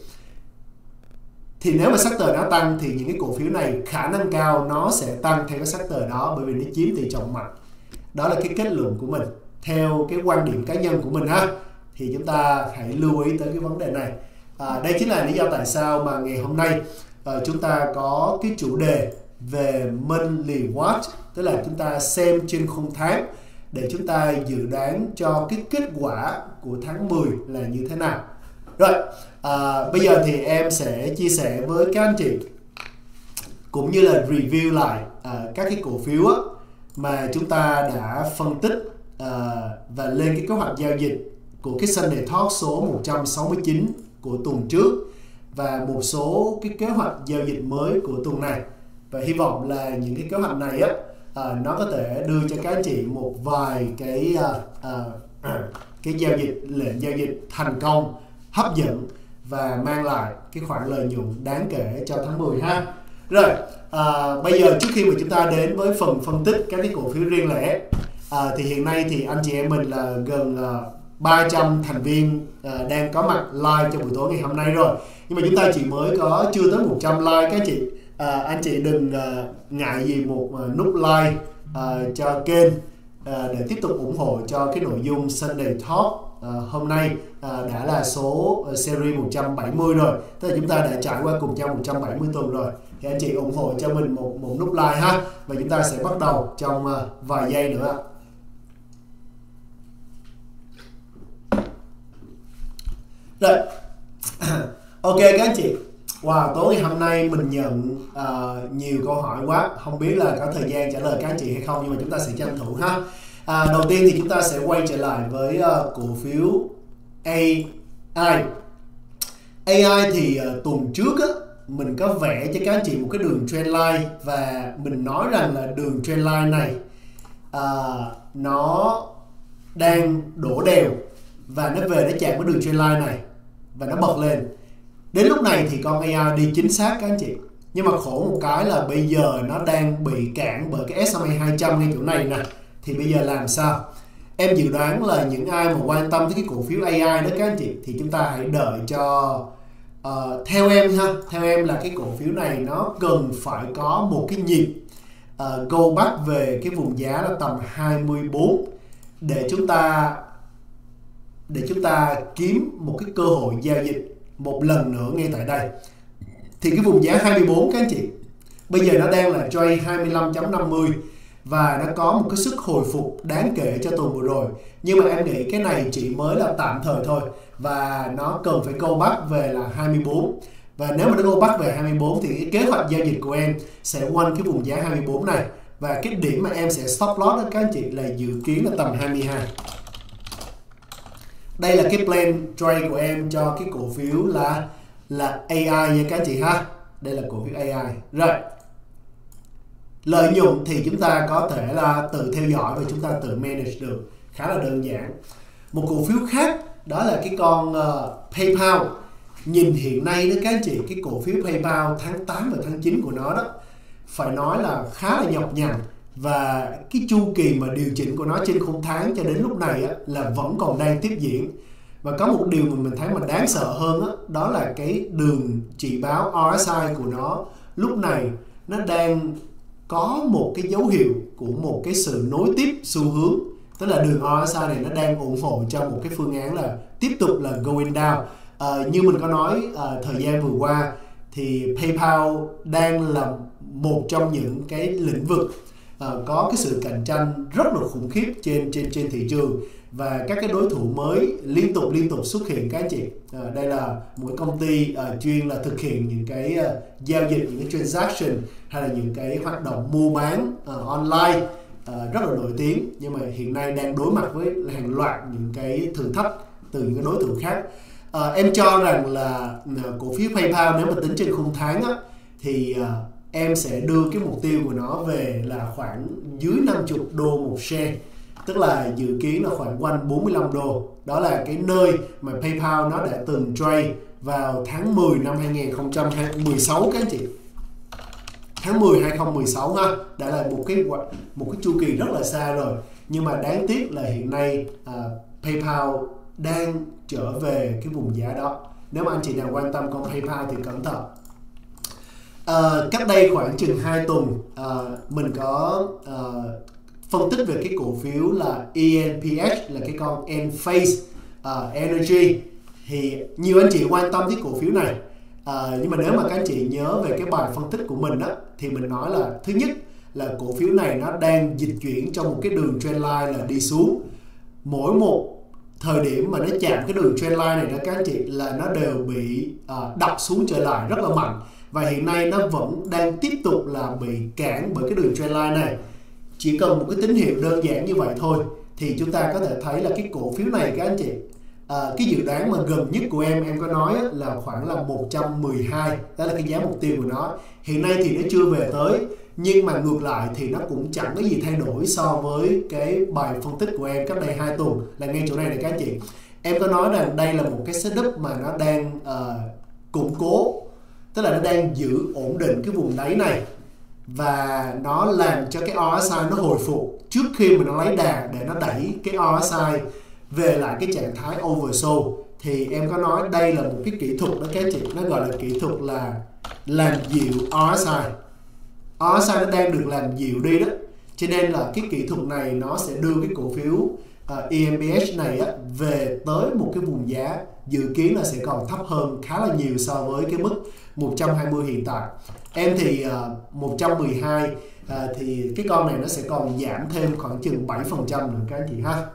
thì nếu mà sector nó tăng thì những cái cổ phiếu này khả năng cao nó sẽ tăng theo cái sector đó, bởi vì nó chiếm tỷ trọng mạnh. Đó là cái kết luận của mình theo cái quan điểm cá nhân của mình ha. Thì chúng ta hãy lưu ý tới cái vấn đề này. Đây chính là lý do tại sao mà ngày hôm nay chúng ta có cái chủ đề về monthly watch, tức là chúng ta xem trên khung tháng để chúng ta dự đoán cho cái kết quả của tháng 10 là như thế nào. Rồi, bây giờ thì em sẽ chia sẻ với các anh chị cũng như là review lại các cái cổ phiếu á, mà chúng ta đã phân tích và lên cái kế hoạch giao dịch của cái Sunday Talk số 169 của tuần trước và một số cái kế hoạch giao dịch mới của tuần này. Và hy vọng là những cái kế hoạch này á, nó có thể đưa cho các anh chị một vài cái giao dịch, lệnh giao dịch thành công, hấp dẫn và mang lại cái khoản lợi nhuận đáng kể cho tháng 10 ha. Rồi, bây giờ trước khi mà chúng ta đến với phần phân tích các cái cổ phiếu riêng lẻ, thì hiện nay thì anh chị em mình là gần 300 thành viên đang có mặt live cho buổi tối ngày hôm nay rồi. Nhưng mà chúng ta chỉ mới có chưa tới 100 like các chị. Anh chị đừng ngại gì một nút like cho kênh để tiếp tục ủng hộ cho cái nội dung Sunday Talk hôm nay đã là số series 170 rồi. Tức là chúng ta đã trải qua cùng nhau 170 tuần rồi. Thì anh chị ủng hộ cho mình một nút like ha. Và chúng ta sẽ bắt đầu trong vài giây nữa. Rồi, ok các anh chị. Wow, tối ngày hôm nay mình nhận nhiều câu hỏi quá. Không biết là có thời gian trả lời các anh chị hay không, nhưng mà chúng ta sẽ tranh thủ ha. Đầu tiên thì chúng ta sẽ quay trở lại với cổ phiếu AI. AI thì tuần trước á, mình có vẽ cho các anh chị một cái đường trendline và mình nói rằng là đường trendline này nó đang đổ đèo và nó về nó chạm với đường trendline này và nó bật lên. Đến lúc này thì con AI đi chính xác các anh chị. Nhưng mà khổ một cái là bây giờ nó đang bị cản bởi cái S&P 200 ngay chỗ này nè. Thì bây giờ làm sao? Em dự đoán là những ai mà quan tâm tới cái cổ phiếu AI đó các anh chị, thì chúng ta hãy đợi cho theo em ha. Theo em là cái cổ phiếu này nó cần phải có một cái nhịp go back về cái vùng giá là tầm 24 để chúng ta kiếm một cái cơ hội giao dịch một lần nữa ngay tại đây. Thì cái vùng giá 24 các anh chị, bây giờ nó đang là trade 25.50 và nó có một cái sức hồi phục đáng kể cho tuần vừa rồi. Nhưng mà em nghĩ cái này chỉ mới là tạm thời thôi và nó cần phải go back về là 24. Và nếu mà nó go back về 24 thì cái kế hoạch giao dịch của em sẽ quanh cái vùng giá 24 này. Và cái điểm mà em sẽ stop loss đó các anh chị là dự kiến là tầm 22. Đây là cái plan trade của em cho cái cổ phiếu là AI nha các anh chị ha. Đây là cổ phiếu AI. Rồi, lợi nhuận thì chúng ta có thể là tự theo dõi và chúng ta tự manage được, khá là đơn giản. Một cổ phiếu khác đó là cái con PayPal. nhìn hiện nay đó các anh chị, cái cổ phiếu PayPal tháng 8 và tháng 9 của nó đó phải nói là khá là nhọc nhằn, và cái chu kỳ mà điều chỉnh của nó trên khung tháng cho đến lúc này á, là vẫn còn đang tiếp diễn. Và có một điều mà mình thấy mà đáng sợ hơn á, đó là cái đường chỉ báo RSI của nó lúc này nó đang có một cái dấu hiệu của một cái sự nối tiếp xu hướng, tức là đường RSI này nó đang ủng hộ cho một cái phương án là tiếp tục là going down. Như mình có nói thời gian vừa qua thì PayPal đang là một trong những cái lĩnh vực có cái sự cạnh tranh rất là khủng khiếp trên thị trường, và các cái đối thủ mới liên tục xuất hiện các anh chị. Đây là một cái công ty chuyên là thực hiện những cái giao dịch, những cái transaction hay là những cái hoạt động mua bán online rất là nổi tiếng, nhưng mà hiện nay đang đối mặt với hàng loạt những cái thử thách từ những cái đối thủ khác. Em cho rằng là cổ phiếu PayPal nếu mà tính trên khung tháng á, thì em sẽ đưa cái mục tiêu của nó về là khoảng dưới 50 đô một share, tức là dự kiến là khoảng quanh 45 đô. Đó là cái nơi mà PayPal nó đã từng trade vào tháng 10 năm 2016 các anh chị. Tháng 10 2016 ha, đã là một cái chu kỳ rất là xa rồi. Nhưng mà đáng tiếc là hiện nay PayPal đang trở về cái vùng giá đó. Nếu mà anh chị nào quan tâm con PayPal thì cẩn thận. Cách đây khoảng chừng 2 tuần mình có phân tích về cái cổ phiếu là ENPH, là cái con Enphase Energy, thì nhiều anh chị quan tâm tới cổ phiếu này. Nhưng mà nếu mà các anh chị nhớ về cái bài phân tích của mình á, thì mình nói là thứ nhất là cổ phiếu này nó đang dịch chuyển trong một cái đường trendline là đi xuống. Mỗi một thời điểm mà nó chạm cái đường trendline này đó các anh chị, là nó đều bị đập xuống trở lại rất là mạnh, và hiện nay nó vẫn đang tiếp tục là bị cản bởi cái đường trendline này. Chỉ cần một cái tín hiệu đơn giản như vậy thôi thì chúng ta có thể thấy là cái cổ phiếu này các anh chị, cái dự đoán mà gần nhất của em có nói là khoảng là 112, đó là cái giá mục tiêu của nó. Hiện nay thì nó chưa về tới, nhưng mà ngược lại thì nó cũng chẳng có gì thay đổi so với cái bài phân tích của em cách đây 2 tuần, là ngay chỗ này này các anh chị. Em có nói rằng đây là một cái setup mà nó đang củng cố, tức là nó đang giữ ổn định cái vùng đáy này, và nó làm cho cái RSI nó hồi phục trước khi mà nó lấy đà để nó đẩy cái RSI về lại cái trạng thái oversold. Thì em có nói đây là một cái kỹ thuật đó các chị, nó gọi là kỹ thuật là làm dịu RSI. RSI nó đang được làm dịu đi đó, cho nên là cái kỹ thuật này nó sẽ đưa cái cổ phiếu ENPH này về tới một cái vùng giá dự kiến là sẽ còn thấp hơn khá là nhiều so với cái mức 120 hiện tại. Em thì 112 thì cái con này nó sẽ còn giảm thêm khoảng chừng 7% nữa các anh chị ha.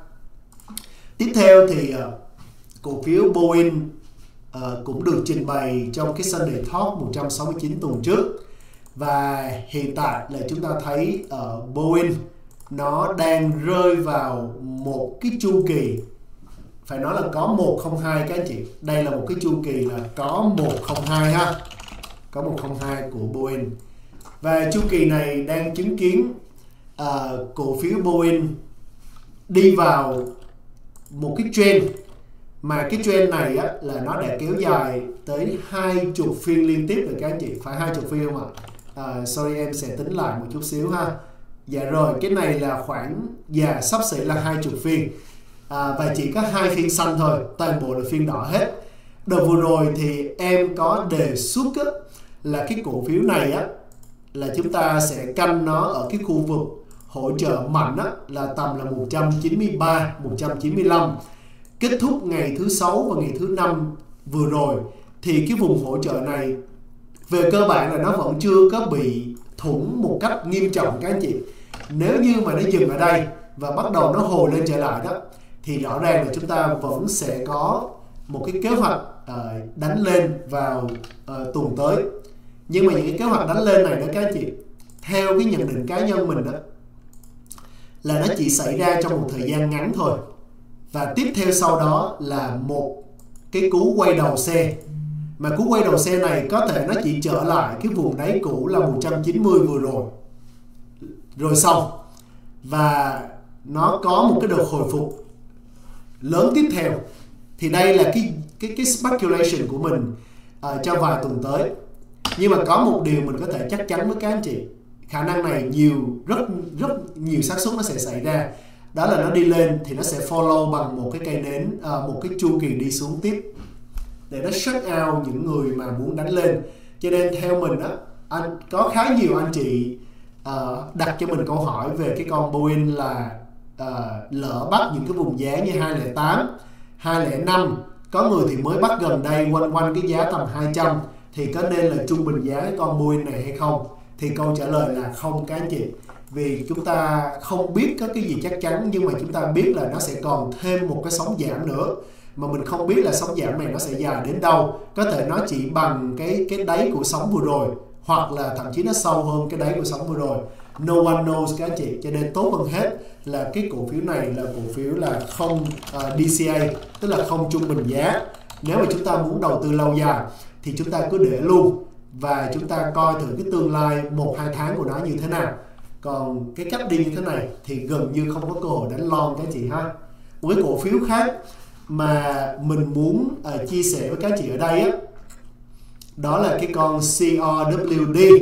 Tiếp theo thì cổ phiếu Boeing cũng được trình bày trong cái Sunday Talk 169 tuần trước, và hiện tại là chúng ta thấy Boeing nó đang rơi vào một cái chu kỳ, phải nói là có 102 các anh chị. Đây là một cái chu kỳ là có 102 ha, có 102 của Boeing, và chu kỳ này đang chứng kiến cổ phiếu Boeing đi vào một cái trend, mà cái trend này là nó đã kéo dài tới 20 phiên liên tiếp rồi các anh chị. Phải 20 phiên không ạ? Sorry, em sẽ tính lại một chút xíu ha. Dạ rồi, cái này là khoảng sắp xỉ là 20 phiên, và chỉ có 2 phiên xanh thôi, toàn bộ là phiên đỏ hết. Đợt vừa rồi thì em có đề xuất là cái cổ phiếu này là chúng ta sẽ canh nó ở cái khu vực hỗ trợ mạnh là tầm là 193, 195. Kết thúc ngày thứ 6 và ngày thứ 5 vừa rồi thì cái vùng hỗ trợ này về cơ bản là nó vẫn chưa có bị thủng một cách nghiêm trọng các anh chị. Nếu như mà nó dừng ở đây và bắt đầu nó hồi lên trở lại đó, thì rõ ràng là chúng ta vẫn sẽ có một cái kế hoạch đánh lên vào tuần tới. Nhưng mà những cái kế hoạch đánh lên này đó các anh chị, theo cái nhận định cá nhân mình đó, là nó chỉ xảy ra trong một thời gian ngắn thôi, và tiếp theo sau đó là một cái cú quay đầu xe, mà cú quay đầu xe này có thể nó chỉ trở lại cái vùng đáy cũ là 190 vừa rồi xong, và nó có một cái đợt hồi phục lớn tiếp theo. Thì đây là cái speculation của mình cho vài tuần tới. Nhưng mà có một điều mình có thể chắc chắn với các anh chị, khả năng này rất nhiều xác suất nó sẽ xảy ra. Đó là nó đi lên thì nó sẽ follow bằng một cái cây nến, một cái chu kỳ đi xuống tiếp để nó shut out những người mà muốn đánh lên. Cho nên theo mình á, có khá nhiều anh chị đặt cho mình câu hỏi về cái con Boeing là lỡ bắt những cái vùng giá như 208, 205, có người thì mới bắt gần đây quanh cái giá tầm 200, thì có nên là trung bình giá cái con Boeing này hay không? Thì câu trả lời là không các anh chị. Vì chúng ta không biết có cái gì chắc chắn, nhưng mà chúng ta biết là nó sẽ còn thêm một cái sóng giảm nữa, mà mình không biết là sóng giảm này nó sẽ dài đến đâu. Có thể nó chỉ bằng cái đáy của sóng vừa rồi, hoặc là thậm chí nó sâu hơn cái đáy của sóng vừa rồi. No one knows các anh chị. Cho nên tốt hơn hết là cái cổ phiếu này là cổ phiếu là không DCA, tức là không trung bình giá. Nếu mà chúng ta muốn đầu tư lâu dài thì chúng ta cứ để luôn, và chúng ta coi thử cái tương lai 1-2 tháng của nó như thế nào. Còn cái cách đi như thế này thì gần như không có cơ hội đánh long các chị ha. Một cái cổ phiếu khác mà mình muốn chia sẻ với các chị ở đây á, đó là cái con CRWD.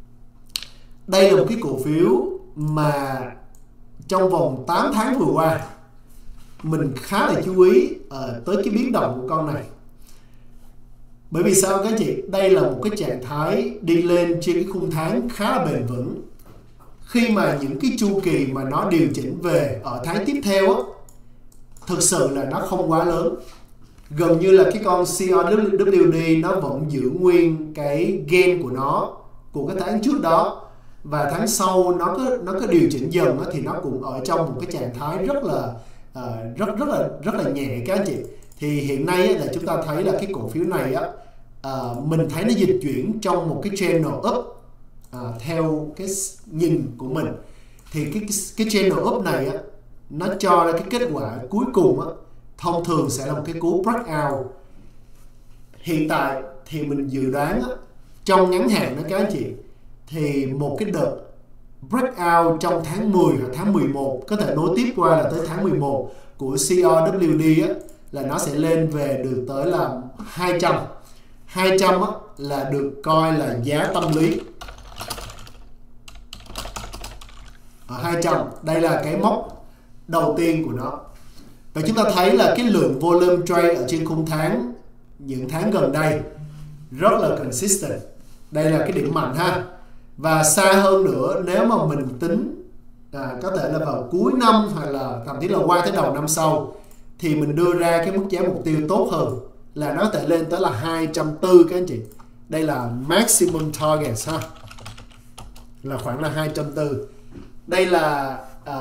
Đây là một cái cổ phiếu mà trong vòng 8 tháng vừa qua mình khá là chú ý tới cái biến động của con này. Bởi vì sao các chị? Đây là một cái trạng thái đi lên trên cái khung tháng khá là bền vững. Khi mà những cái chu kỳ mà nó điều chỉnh về ở tháng tiếp theo á, thực sự là nó không quá lớn. Gần như là cái con CRWD nó vẫn giữ nguyên cái gain của nó của cái tháng trước đó, và tháng sau nó có điều chỉnh dần á, thì nó cũng ở trong một cái trạng thái rất là nhẹ các anh chị. Thì hiện nay là chúng ta thấy là cái cổ phiếu này á, mình thấy nó dịch chuyển trong một cái channel up. Theo cái nhìn của mình thì cái channel up này á, nó cho ra cái kết quả cuối cùng á, thông thường sẽ là một cái cú breakout. Hiện tại thì mình dự đoán á, trong ngắn hạn đó các anh chị, thì một cái đợt breakout trong tháng 10 hoặc tháng 11 có thể nối tiếp qua là tới tháng 11 của CRWD á, là nó sẽ lên về được tới là 200. 200 á, là được coi là giá tâm lý. Ở 200, đây là cái mốc đầu tiên của nó. Và chúng ta thấy là cái lượng volume trade ở trên khung tháng những tháng gần đây rất là consistent. Đây là cái điểm mạnh ha. Và xa hơn nữa, nếu mà mình tính có thể là vào cuối năm hoặc là thậm chí là qua tới đầu năm sau, thì mình đưa ra cái mức giá mục tiêu tốt hơn là nó có thể lên tới là 240 các anh chị. Đây là maximum target ha, là khoảng là 240. Đây là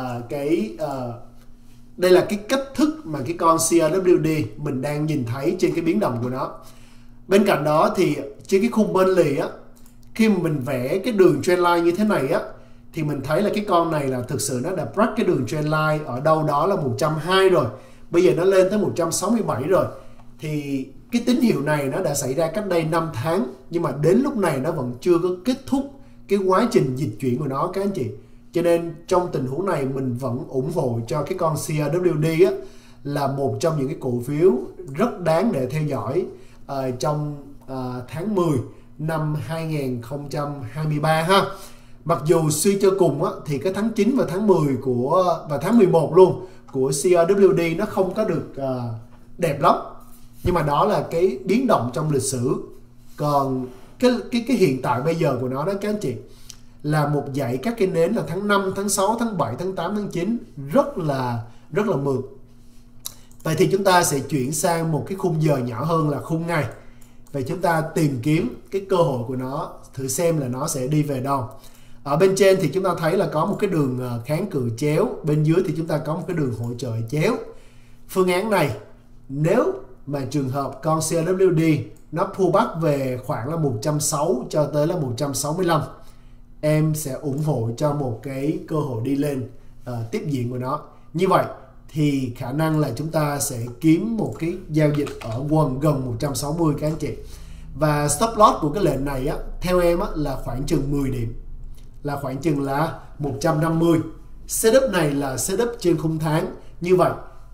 đây là cái cách thức mà cái con CRWD mình đang nhìn thấy trên cái biến động của nó. Bên cạnh đó thì trên cái khung bên lì á, khi mà mình vẽ cái đường trendline như thế này á, thì mình thấy là cái con này là thực sự nó đã break cái đường trendline ở đâu đó là 120 rồi. Bây giờ nó lên tới 167 rồi. Thì cái tín hiệu này nó đã xảy ra cách đây 5 tháng, nhưng mà đến lúc này nó vẫn chưa có kết thúc cái quá trình dịch chuyển của nó các anh chị. Cho nên trong tình huống này mình vẫn ủng hộ cho cái con CRWD á, là một trong những cái cổ phiếu rất đáng để theo dõi trong tháng 10 năm 2023 ha. Mặc dù suy cho cùng á, thì cái tháng 9 và tháng 10 và tháng 11 luôn của CRWD nó không có được đẹp lắm. Nhưng mà đó là cái biến động trong lịch sử. Còn cái hiện tại bây giờ của nó đó các anh chị, là một dãy các cái nến là tháng 5, tháng 6, tháng 7, tháng 8, tháng 9 rất là mượt. Vậy thì chúng ta sẽ chuyển sang một cái khung giờ nhỏ hơn là khung ngày. Vậy chúng ta tìm kiếm cái cơ hội của nó, thử xem là nó sẽ đi về đâu. Ở bên trên thì chúng ta thấy là có một cái đường kháng cự chéo, bên dưới thì chúng ta có một cái đường hỗ trợ chéo. Phương án này, nếu mà trường hợp con CRWD nó pull back về khoảng là 160 cho tới là 165, em sẽ ủng hộ cho một cái cơ hội đi lên tiếp diễn của nó. Như vậy thì khả năng là chúng ta sẽ kiếm một cái giao dịch ở gần 160 các anh chị. Và stop loss của cái lệnh này á, theo em á, là khoảng chừng 10 điểm, là khoảng chừng là 150. Setup này là setup trên khung tháng. Như vậy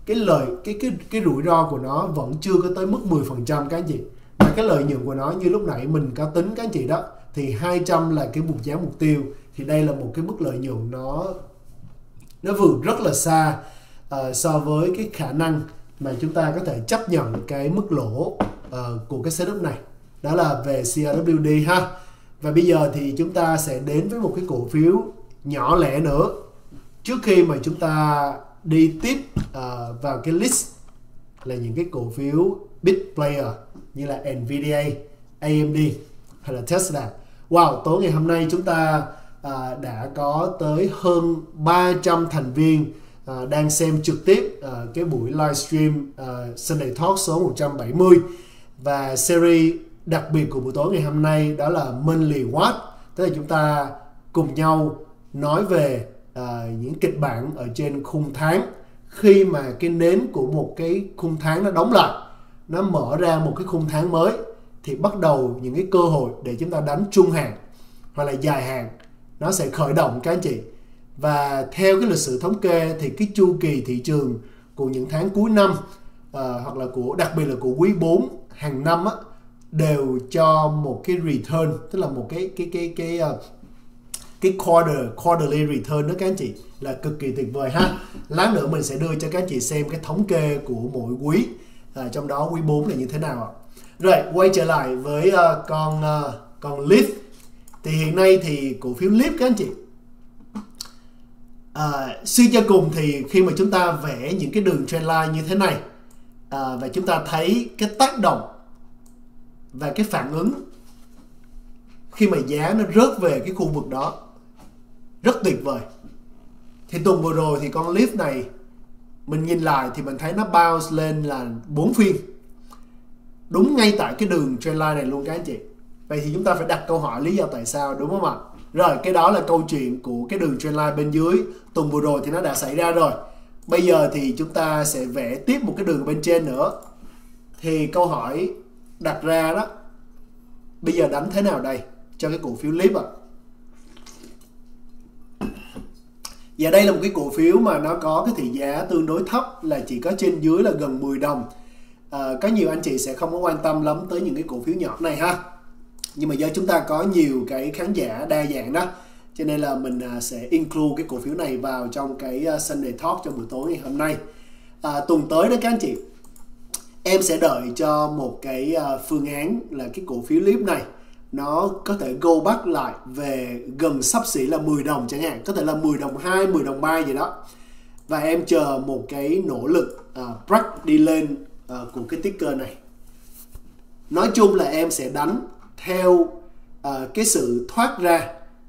cái rủi ro của nó vẫn chưa có tới mức 10% các anh chị. Và cái lợi nhuận của nó như lúc nãy mình có tính các anh chị đó, thì 200 là cái giá mục tiêu, thì đây là một cái mức lợi nhuận nó vượt rất là xa so với cái khả năng mà chúng ta có thể chấp nhận cái mức lỗ của cái setup này. Đó là về CRWD ha. Và bây giờ thì chúng ta sẽ đến với một cái cổ phiếu nhỏ lẻ nữa trước khi mà chúng ta đi tiếp vào cái list là những cái cổ phiếu big player như là Nvidia, AMD hay là Tesla. Wow, tối ngày hôm nay chúng ta đã có tới hơn 300 thành viên đang xem trực tiếp cái buổi livestream Sunday Talk số 170. Và series đặc biệt của buổi tối ngày hôm nay đó là Monthly Watch, tức là chúng ta cùng nhau nói về những kịch bản ở trên khung tháng. Khi mà cái nến của một cái khung tháng nó đóng lại, nó mở ra một cái khung tháng mới, thì bắt đầu những cái cơ hội để chúng ta đánh trung hạn hoặc là dài hạn nó sẽ khởi động các anh chị. Và theo cái lịch sử thống kê thì cái chu kỳ thị trường của những tháng cuối năm hoặc là đặc biệt là của quý 4 hàng năm á, đều cho một cái return, tức là một cái quarterly return đó các anh chị, là cực kỳ tuyệt vời ha. Lát nữa mình sẽ đưa cho các anh chị xem cái thống kê của mỗi quý, trong đó quý 4 là như thế nào ạ. Rồi quay trở lại với con Lyft. Thì hiện nay thì cổ phiếu Lyft các anh chị, suy cho cùng thì khi mà chúng ta vẽ những cái đường trendline như thế này và chúng ta thấy cái tác động và cái phản ứng khi mà giá nó rớt về cái khu vực đó rất tuyệt vời. Thì tuần vừa rồi thì con Lyft này mình nhìn lại thì mình thấy nó bounce lên là 4 phiên đúng ngay tại cái đường trendline này luôn các anh chị. Vậy thì chúng ta phải đặt câu hỏi lý do tại sao, đúng không ạ? Rồi cái đó là câu chuyện của cái đường trendline bên dưới. Tuần vừa rồi thì nó đã xảy ra rồi. Bây giờ thì chúng ta sẽ vẽ tiếp một cái đường bên trên nữa. Thì câu hỏi đặt ra đó, bây giờ đánh thế nào đây cho cái cổ phiếu Lyft ạ? Và đây là một cái cổ phiếu mà nó có cái thị giá tương đối thấp, là chỉ có trên dưới là gần 10 đồng. Có nhiều anh chị sẽ không có quan tâm lắm tới những cái cổ phiếu nhỏ này ha. Nhưng mà do chúng ta có nhiều cái khán giả đa dạng đó, cho nên là mình sẽ include cái cổ phiếu này vào trong cái Sunday Talk trong buổi tối ngày hôm nay. Tuần tới đó các anh chị, em sẽ đợi cho một cái phương án là cái cổ phiếu Lyft này nó có thể go back lại về gần xấp xỉ là 10 đồng chẳng hạn, có thể là 10 đồng 2, 10 đồng 3 gì đó. Và em chờ một cái nỗ lực break đi lên của cái ticker này. Nói chung là em sẽ đánh theo cái sự thoát ra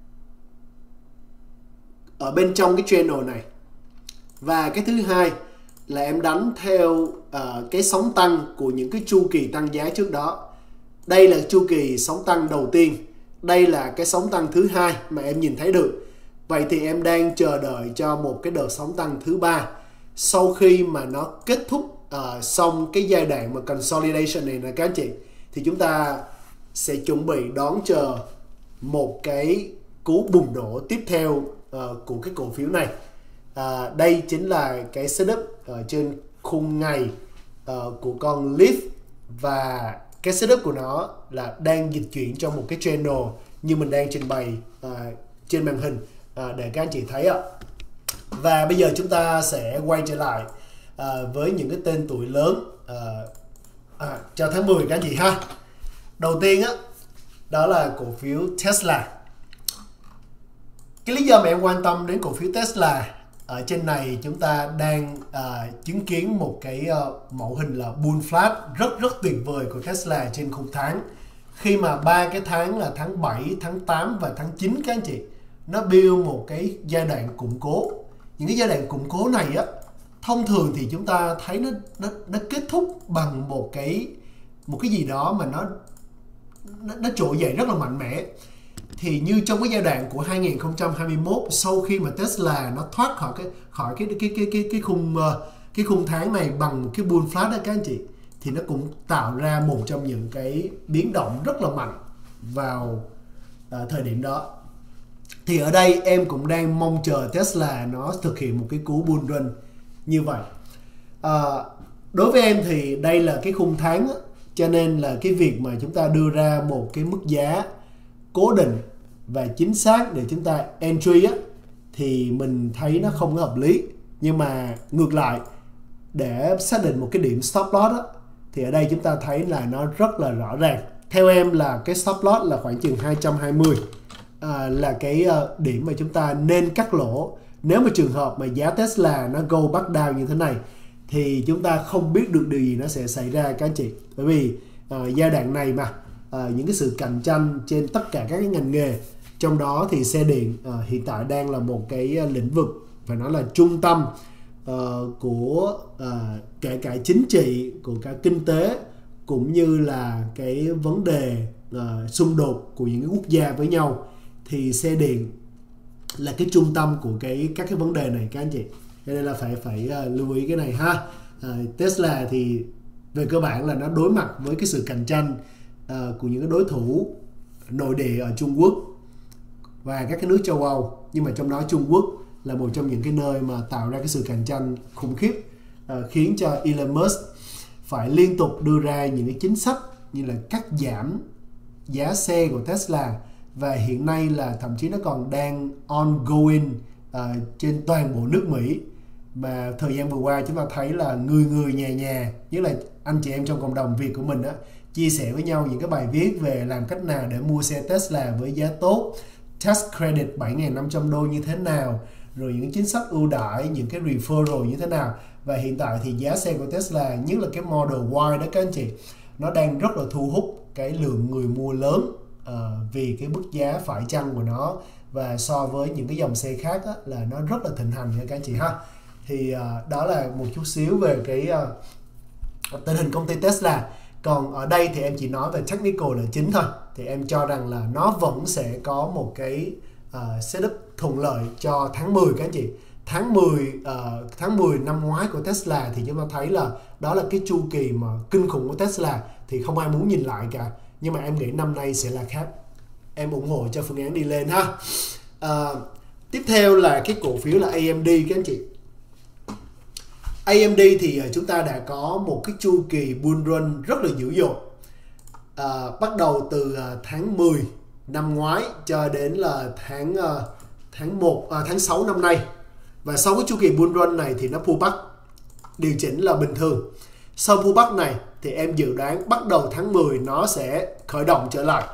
ở bên trong cái channel này. Và cái thứ hai là em đánh theo cái sóng tăng của những cái chu kỳ tăng giá trước đó. Đây là chu kỳ sóng tăng đầu tiên, đây là cái sóng tăng thứ hai mà em nhìn thấy được. Vậy thì em đang chờ đợi cho một cái đợt sóng tăng thứ ba. Sau khi mà nó kết thúc xong cái giai đoạn mà consolidation này nè các anh chị, thì chúng ta sẽ chuẩn bị đón chờ một cái cú bùng nổ tiếp theo của cái cổ phiếu này. Đây chính là cái setup trên khung ngày của con Lyft, và cái setup của nó là đang dịch chuyển trong một cái channel như mình đang trình bày trên màn hình để các anh chị thấy ạ. Và bây giờ chúng ta sẽ quay trở lại với những cái tên tuổi lớn cho tháng 10 các anh chị ha. Đầu tiên đó là cổ phiếu Tesla. Cái lý do mà em quan tâm đến cổ phiếu Tesla, ở trên này chúng ta đang chứng kiến một cái mẫu hình là bull flat rất tuyệt vời của Tesla trên khung tháng. Khi mà ba cái tháng là tháng 7, tháng 8 và tháng 9 các anh chị, nó build một cái giai đoạn củng cố. Những cái giai đoạn củng cố này thông thường thì chúng ta thấy nó kết thúc bằng một cái gì đó mà nó trỗi dậy rất là mạnh mẽ. Thì như trong cái giai đoạn của 2021, sau khi mà Tesla nó thoát khỏi cái khung tháng này bằng cái bull flat đó các anh chị, thì nó cũng tạo ra một trong những cái biến động rất là mạnh vào thời điểm đó. Thì ở đây em cũng đang mong chờ Tesla nó thực hiện một cái cú bull run như vậy. Đối với em thì đây là cái khung tháng á, cho nên là cái việc mà chúng ta đưa ra một cái mức giá cố định và chính xác để chúng ta entry á, thì mình thấy nó không có hợp lý. Nhưng mà ngược lại, để xác định một cái điểm stop loss á, thì ở đây chúng ta thấy là nó rất là rõ ràng. Theo em là cái stop loss là khoảng chừng 220 là cái điểm mà chúng ta nên cắt lỗ. Nếu mà trường hợp mà giá Tesla nó go back down như thế này thì chúng ta không biết được điều gì nó sẽ xảy ra các anh chị. Bởi vì giai đoạn này mà những cái sự cạnh tranh trên tất cả các cái ngành nghề, trong đó thì xe điện hiện tại đang là một cái lĩnh vực phải nói là trung tâm của kể cả chính trị, của cả kinh tế, cũng như là cái vấn đề xung đột của những cái quốc gia với nhau, thì xe điện là cái trung tâm của các cái vấn đề này các anh chị. Cho nên là phải lưu ý cái này ha. Tesla thì về cơ bản là nó đối mặt với cái sự cạnh tranh của những cái đối thủ nội địa ở Trung Quốc và các cái nước châu Âu, nhưng mà trong đó Trung Quốc là một trong những cái nơi mà tạo ra cái sự cạnh tranh khủng khiếp, khiến cho Elon Musk phải liên tục đưa ra những cái chính sách như là cắt giảm giá xe của Tesla, và hiện nay là thậm chí nó còn đang ongoing trên toàn bộ nước Mỹ. Mà thời gian vừa qua chúng ta thấy là người nhà, nhất là anh chị em trong cộng đồng Việt của mình á, chia sẻ với nhau những cái bài viết về làm cách nào để mua xe Tesla với giá tốt, tax credit 7.500 đô như thế nào, rồi những chính sách ưu đãi, những cái referral như thế nào. Và hiện tại thì giá xe của Tesla, nhất là cái Model Y đó các anh chị, nó đang rất là thu hút cái lượng người mua lớn vì cái mức giá phải chăng của nó, và so với những cái dòng xe khác á, là nó rất là thịnh hành nha các anh chị ha. Thì đó là một chút xíu về cái tình hình công ty Tesla. Còn ở đây thì em chỉ nói về technical là chính thôi. Thì em cho rằng là nó vẫn sẽ có một cái setup thuận lợi cho tháng 10 các anh chị. Tháng 10 năm ngoái của Tesla thì chúng ta thấy là đó là cái chu kỳ mà kinh khủng của Tesla, thì không ai muốn nhìn lại cả. Nhưng mà em nghĩ năm nay sẽ là khác. Em ủng hộ cho phương án đi lên ha. Tiếp theo là cái cổ phiếu là AMD các anh chị. AMD thì chúng ta đã có một cái chu kỳ bull run rất là dữ dội, bắt đầu từ tháng 10 năm ngoái cho đến là tháng 6 năm nay. Và sau cái chu kỳ bull run này thì nó pullback, điều chỉnh là bình thường. Sau pullback này thì em dự đoán bắt đầu tháng 10 nó sẽ khởi động trở lại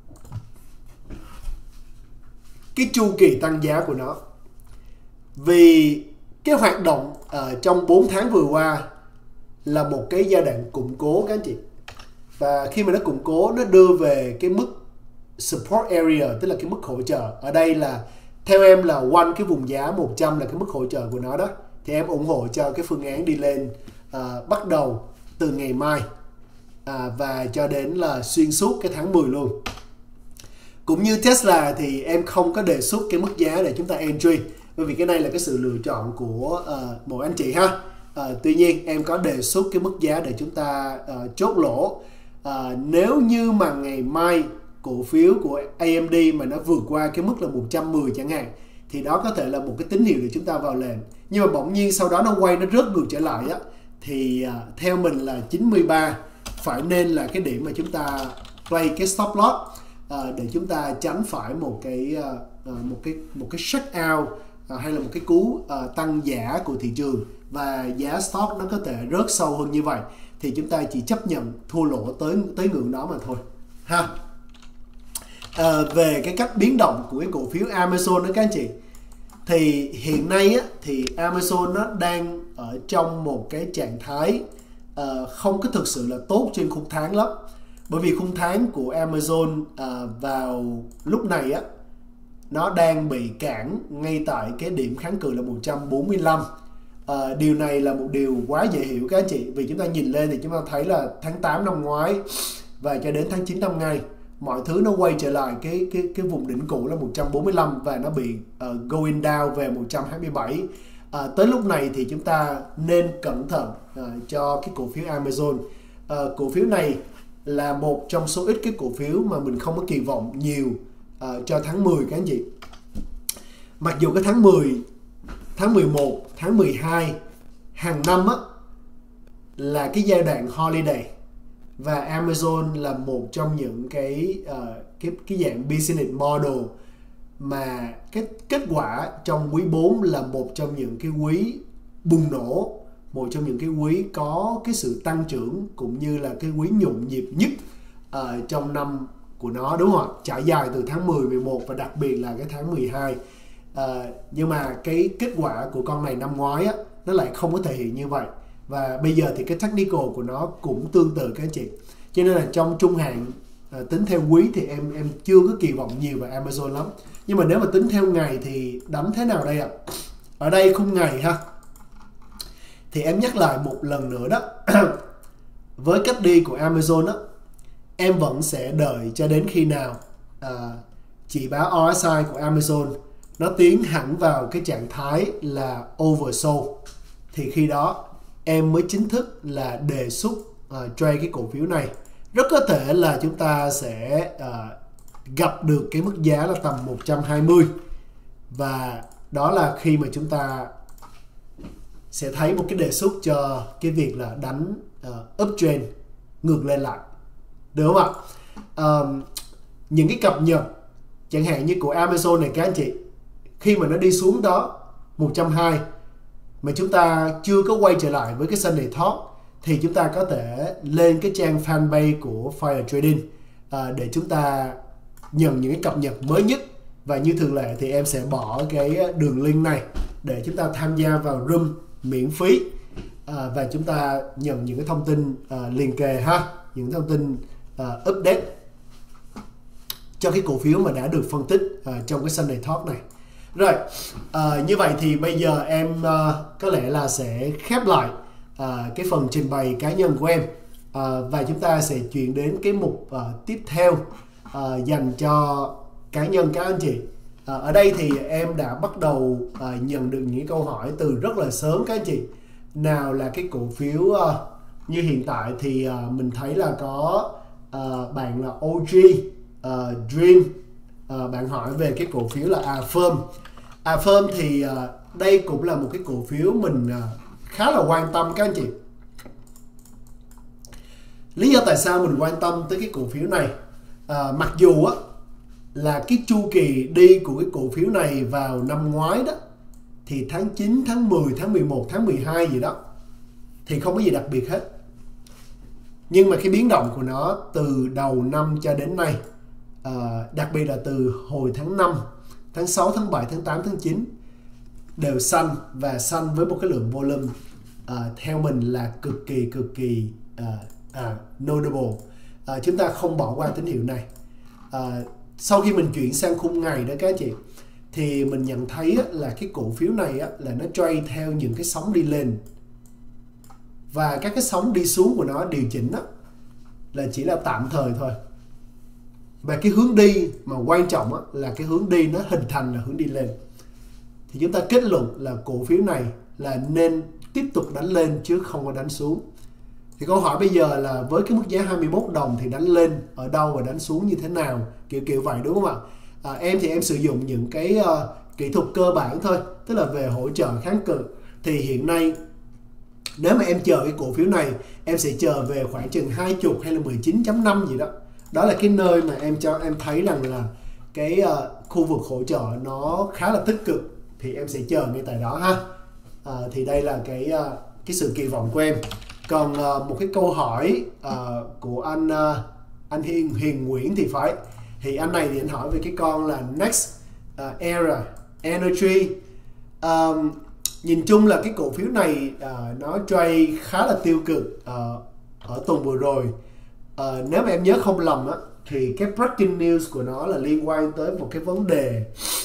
cái chu kỳ tăng giá của nó. Vì cái hoạt động trong 4 tháng vừa qua là một cái giai đoạn củng cố các anh chị. Và khi mà nó củng cố, nó đưa về cái mức support area, tức là cái mức hỗ trợ. Ở đây là theo em là quanh cái vùng giá 100 là cái mức hỗ trợ của nó đó. Thì em ủng hộ cho cái phương án đi lên bắt đầu từ ngày mai và cho đến là xuyên suốt cái tháng 10 luôn. Cũng như Tesla thì em không có đề xuất cái mức giá để chúng ta entry, bởi vì cái này là cái sự lựa chọn của mỗi anh chị ha. Tuy nhiên em có đề xuất cái mức giá để chúng ta chốt lỗ. Nếu như mà ngày mai cổ phiếu của AMD mà nó vượt qua cái mức là 110 chẳng hạn, thì đó có thể là một cái tín hiệu để chúng ta vào lệnh. Nhưng mà bỗng nhiên sau đó nó quay, nó rớt ngược trở lại á, thì theo mình là 93 phải nên là cái điểm mà chúng ta play cái stop loss để chúng ta tránh phải một cái shut out hay là một cái cú tăng giả của thị trường và giá stock nó có thể rớt sâu hơn như vậy, thì chúng ta chỉ chấp nhận thua lỗ tới ngưỡng đó mà thôi ha. Về cái cách biến động của cái cổ phiếu Amazon đó các anh chị, thì hiện nay á, thì Amazon nó đang ở trong một cái trạng thái không có thực sự là tốt trên khung tháng lắm. Bởi vì khung tháng của Amazon vào lúc này á, nó đang bị cản ngay tại cái điểm kháng cự là 145. Điều này là một điều quá dễ hiểu các anh chị. Vì chúng ta nhìn lên thì chúng ta thấy là tháng 8 năm ngoái và cho đến tháng 9 năm nay, mọi thứ nó quay trở lại cái vùng đỉnh cũ là 145 và nó bị going down về 127. Tới lúc này thì chúng ta nên cẩn thận cho cái cổ phiếu Amazon. Cổ phiếu này là một trong số ít cái cổ phiếu mà mình không có kỳ vọng nhiều cho tháng 10 các anh chị. Mặc dù cái tháng 10, tháng 11, tháng 12 hàng năm á, là cái giai đoạn holiday, và Amazon là một trong những cái dạng business model mà cái kết quả trong quý 4 là một trong những cái quý bùng nổ, một trong những cái quý có cái sự tăng trưởng cũng như là cái quý nhộn nhịp nhất trong năm của nó, đúng không ạ? Trải dài từ tháng 10, 11 và đặc biệt là cái tháng 12. Nhưng mà cái kết quả của con này năm ngoái á, nó lại không có thể hiện như vậy. Và bây giờ thì cái technical của nó cũng tương tự các anh chị. Cho nên là trong trung hạn tính theo quý thì em chưa có kỳ vọng nhiều vào Amazon lắm. Nhưng mà nếu mà tính theo ngày thì đánh thế nào đây ạ? Ở đây khung ngày ha, thì em nhắc lại một lần nữa đó. Với cách đi của Amazon đó, em vẫn sẽ đợi cho đến khi nào chỉ báo RSI của Amazon nó tiến hẳn vào cái trạng thái là oversold, thì khi đó em mới chính thức là đề xuất trade cái cổ phiếu này. Rất có thể là chúng ta sẽ gặp được cái mức giá là tầm 120, và đó là khi mà chúng ta sẽ thấy một cái đề xuất cho cái việc là đánh uptrend ngược lên lại, được không ạ? Những cái cập nhật chẳng hạn như của Amazon này các anh chị, khi mà nó đi xuống đó 120 mà chúng ta chưa có quay trở lại với cái Sunday Talk, thì chúng ta có thể lên cái trang fanpage của Fire Trading để chúng ta nhận những cái cập nhật mới nhất. Và như thường lệ thì em sẽ bỏ cái đường link này để chúng ta tham gia vào room miễn phí, và chúng ta nhận những cái thông tin liền kề ha, những thông tin update cho cái cổ phiếu mà đã được phân tích trong cái Sunday Talk này. Rồi, như vậy thì bây giờ em có lẽ là sẽ khép lại cái phần trình bày cá nhân của em, và chúng ta sẽ chuyển đến cái mục tiếp theo dành cho cá nhân các anh chị. Ở đây thì em đã bắt đầu nhận được những câu hỏi từ rất là sớm các anh chị. Nào là cái cổ phiếu như hiện tại thì mình thấy là có bạn là OG Dream, bạn hỏi về cái cổ phiếu là Affirm. Affirm thì đây cũng là một cái cổ phiếu mình khá là quan tâm các anh chị. Lý do tại sao mình quan tâm tới cái cổ phiếu này, mặc dù á là cái chu kỳ đi của cái cổ phiếu này vào năm ngoái đó thì tháng 9, tháng 10, tháng 11, tháng 12 gì đó thì không có gì đặc biệt hết. Nhưng mà cái biến động của nó từ đầu năm cho đến nay, đặc biệt là từ hồi tháng 5, tháng 6, tháng 7, tháng 8, tháng 9 đều xanh, và xanh với một cái lượng volume theo mình là cực kỳ notable. Chúng ta không bỏ qua tín hiệu này. Sau khi mình chuyển sang khung ngày đó các anh chị, thì mình nhận thấy là cái cổ phiếu này là nó trade theo những cái sóng đi lên, và các cái sóng đi xuống của nó điều chỉnh là chỉ là tạm thời thôi. Và cái hướng đi mà quan trọng là cái hướng đi nó hình thành là hướng đi lên, thì chúng ta kết luận là cổ phiếu này là nên tiếp tục đánh lên chứ không có đánh xuống. Thì câu hỏi bây giờ là với cái mức giá 21 đồng thì đánh lên ở đâu và đánh xuống như thế nào, kiểu vậy, đúng không ạ? Em thì em sử dụng những cái kỹ thuật cơ bản thôi, tức là về hỗ trợ kháng cự. Thì hiện nay nếu mà em chờ cái cổ phiếu này, em sẽ chờ về khoảng chừng 20 hay là 19.5 gì đó. Đó là cái nơi mà em thấy rằng là cái khu vực hỗ trợ nó khá là tích cực, thì em sẽ chờ ngay tại đó ha. Thì đây là cái sự kỳ vọng của em. Còn một cái câu hỏi của anh Hiền Nguyễn thì anh này thì anh hỏi về cái con là Next Era Energy. Nhìn chung là cái cổ phiếu này nó trade khá là tiêu cực ở tuần vừa rồi. Nếu mà em nhớ không lầm thì cái breaking news của nó là liên quan tới một cái vấn đề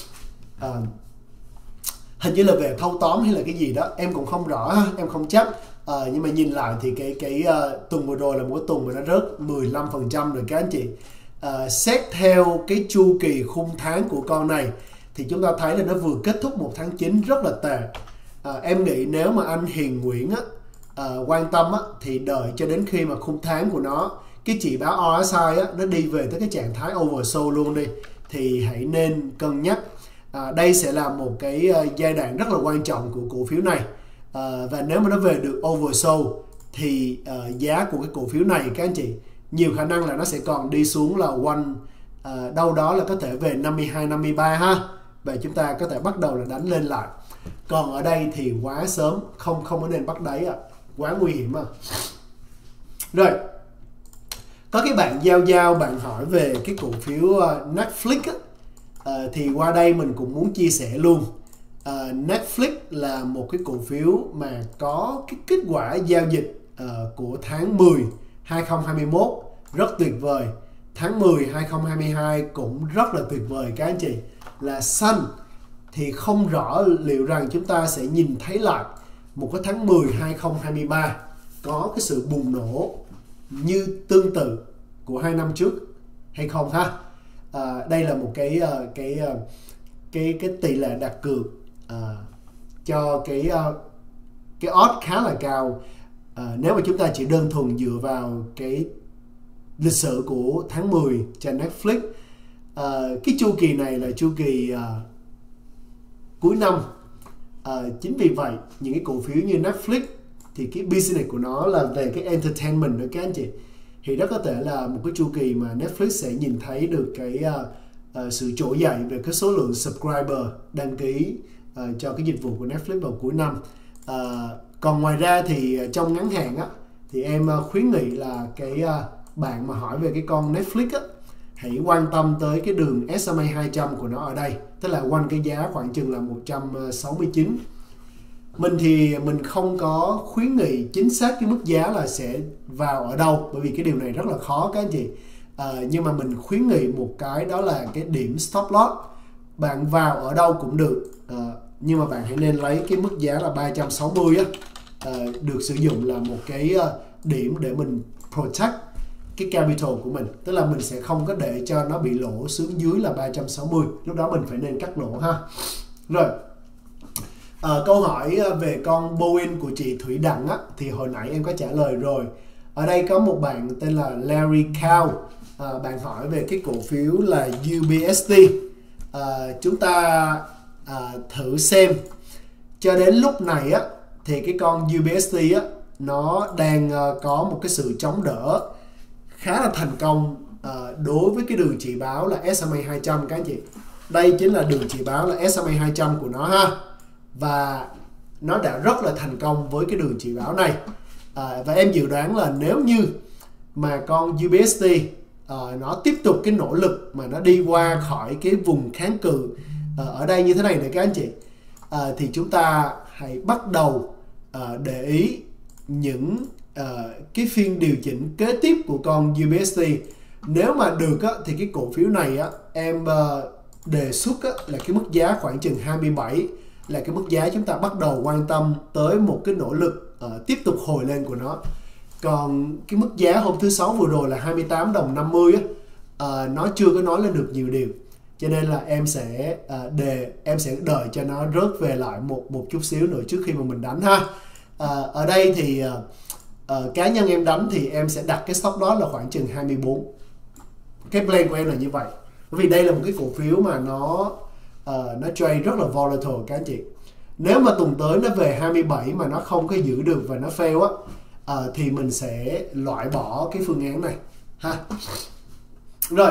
hình như là về thâu tóm hay là cái gì đó, em cũng không rõ, em không chắc. Nhưng mà nhìn lại thì cái tuần vừa rồi là một cái tuần mà nó rớt 15% rồi các anh chị. Xét theo cái chu kỳ khung tháng của con này thì chúng ta thấy là nó vừa kết thúc một tháng 9 rất là tệ. Em nghĩ nếu mà anh Hiền Nguyễn quan tâm thì đợi cho đến khi mà khung tháng của nó, cái chỉ báo RSI nó đi về tới cái trạng thái oversold luôn đi, thì hãy nên cân nhắc. Đây sẽ là một cái giai đoạn rất là quan trọng của cổ phiếu này. Và nếu mà nó về được oversold thì giá của cái cổ phiếu này các anh chị nhiều khả năng là nó sẽ còn đi xuống là đâu đó là có thể về 52 53 ha, và chúng ta có thể bắt đầu là đánh lên lại. Còn ở đây thì quá sớm, không có nên bắt đáy quá nguy hiểm Rồi, có cái bạn Giao bạn hỏi về cái cổ phiếu Netflix thì qua đây mình cũng muốn chia sẻ luôn. Netflix là một cái cổ phiếu mà có cái kết quả giao dịch của tháng 10 2021 rất tuyệt vời. Tháng 10 2022 cũng rất là tuyệt vời các anh chị. Là xanh thì không rõ liệu rằng chúng ta sẽ nhìn thấy lại một cái tháng 10 2023 có cái sự bùng nổ như tương tự của 2 năm trước hay không ha. Đây là một cái tỷ lệ đặt cược cho cái odds khá là cao. Nếu mà chúng ta chỉ đơn thuần dựa vào cái lịch sử của tháng 10 trên Netflix, cái chu kỳ này là chu kỳ cuối năm. Chính vì vậy những cái cổ phiếu như Netflix thì cái business của nó là về cái entertainment đó các anh chị, thì rất có thể là một cái chu kỳ mà Netflix sẽ nhìn thấy được cái sự trỗi dậy về cái số lượng subscriber đăng ký cho cái dịch vụ của Netflix vào cuối năm. Còn ngoài ra thì trong ngắn hạn thì em khuyến nghị là cái bạn mà hỏi về cái con Netflix hãy quan tâm tới cái đường SMA 200 của nó ở đây, tức là quanh cái giá khoảng chừng là 169. Mình thì mình không có khuyến nghị chính xác cái mức giá là sẽ vào ở đâu, bởi vì cái điều này rất là khó các anh chị. Nhưng mà mình khuyến nghị một cái đó là cái điểm stop loss. Bạn vào ở đâu cũng được, nhưng mà bạn hãy nên lấy cái mức giá là 360 được sử dụng là một cái điểm để mình protect cái capital của mình, tức là mình sẽ không có để cho nó bị lỗ xuống dưới là 360, lúc đó mình phải nên cắt lỗ ha. Rồi, câu hỏi về con Boeing của chị Thủy Đặng thì hồi nãy em có trả lời rồi. Ở đây có một bạn tên là Larry Cow, bạn hỏi về cái cổ phiếu là UBST. Chúng ta thử xem cho đến lúc này thì cái con UBST nó đang có một cái sự chống đỡ khá là thành công đối với cái đường chỉ báo là SMA 200 các anh chị. Đây chính là đường chỉ báo là SMA 200 của nó ha, và nó đã rất là thành công với cái đường chỉ báo này. Và em dự đoán là nếu như mà con UBST nó tiếp tục cái nỗ lực mà nó đi qua khỏi cái vùng kháng cự ở đây như thế này này các anh chị, thì chúng ta hãy bắt đầu để ý những cái phiên điều chỉnh kế tiếp của con UBST. Nếu mà được thì cái cổ phiếu này em đề xuất là cái mức giá khoảng chừng 27 là cái mức giá chúng ta bắt đầu quan tâm tới một cái nỗ lực tiếp tục hồi lên của nó. Còn cái mức giá hôm thứ Sáu vừa rồi là 28 đồng 50 nó chưa có nói lên được nhiều điều, cho nên là em sẽ đợi cho nó rớt về lại một chút xíu nữa trước khi mà mình đánh ha. Ở đây thì cá nhân em đánh thì em sẽ đặt cái stop loss là khoảng chừng 24. Cái plan của em là như vậy, bởi vì đây là một cái cổ phiếu mà nó trade rất là volatile các anh chị. Nếu mà tuần tới nó về 27 mà nó không có giữ được và nó fail thì mình sẽ loại bỏ cái phương án này ha. Rồi,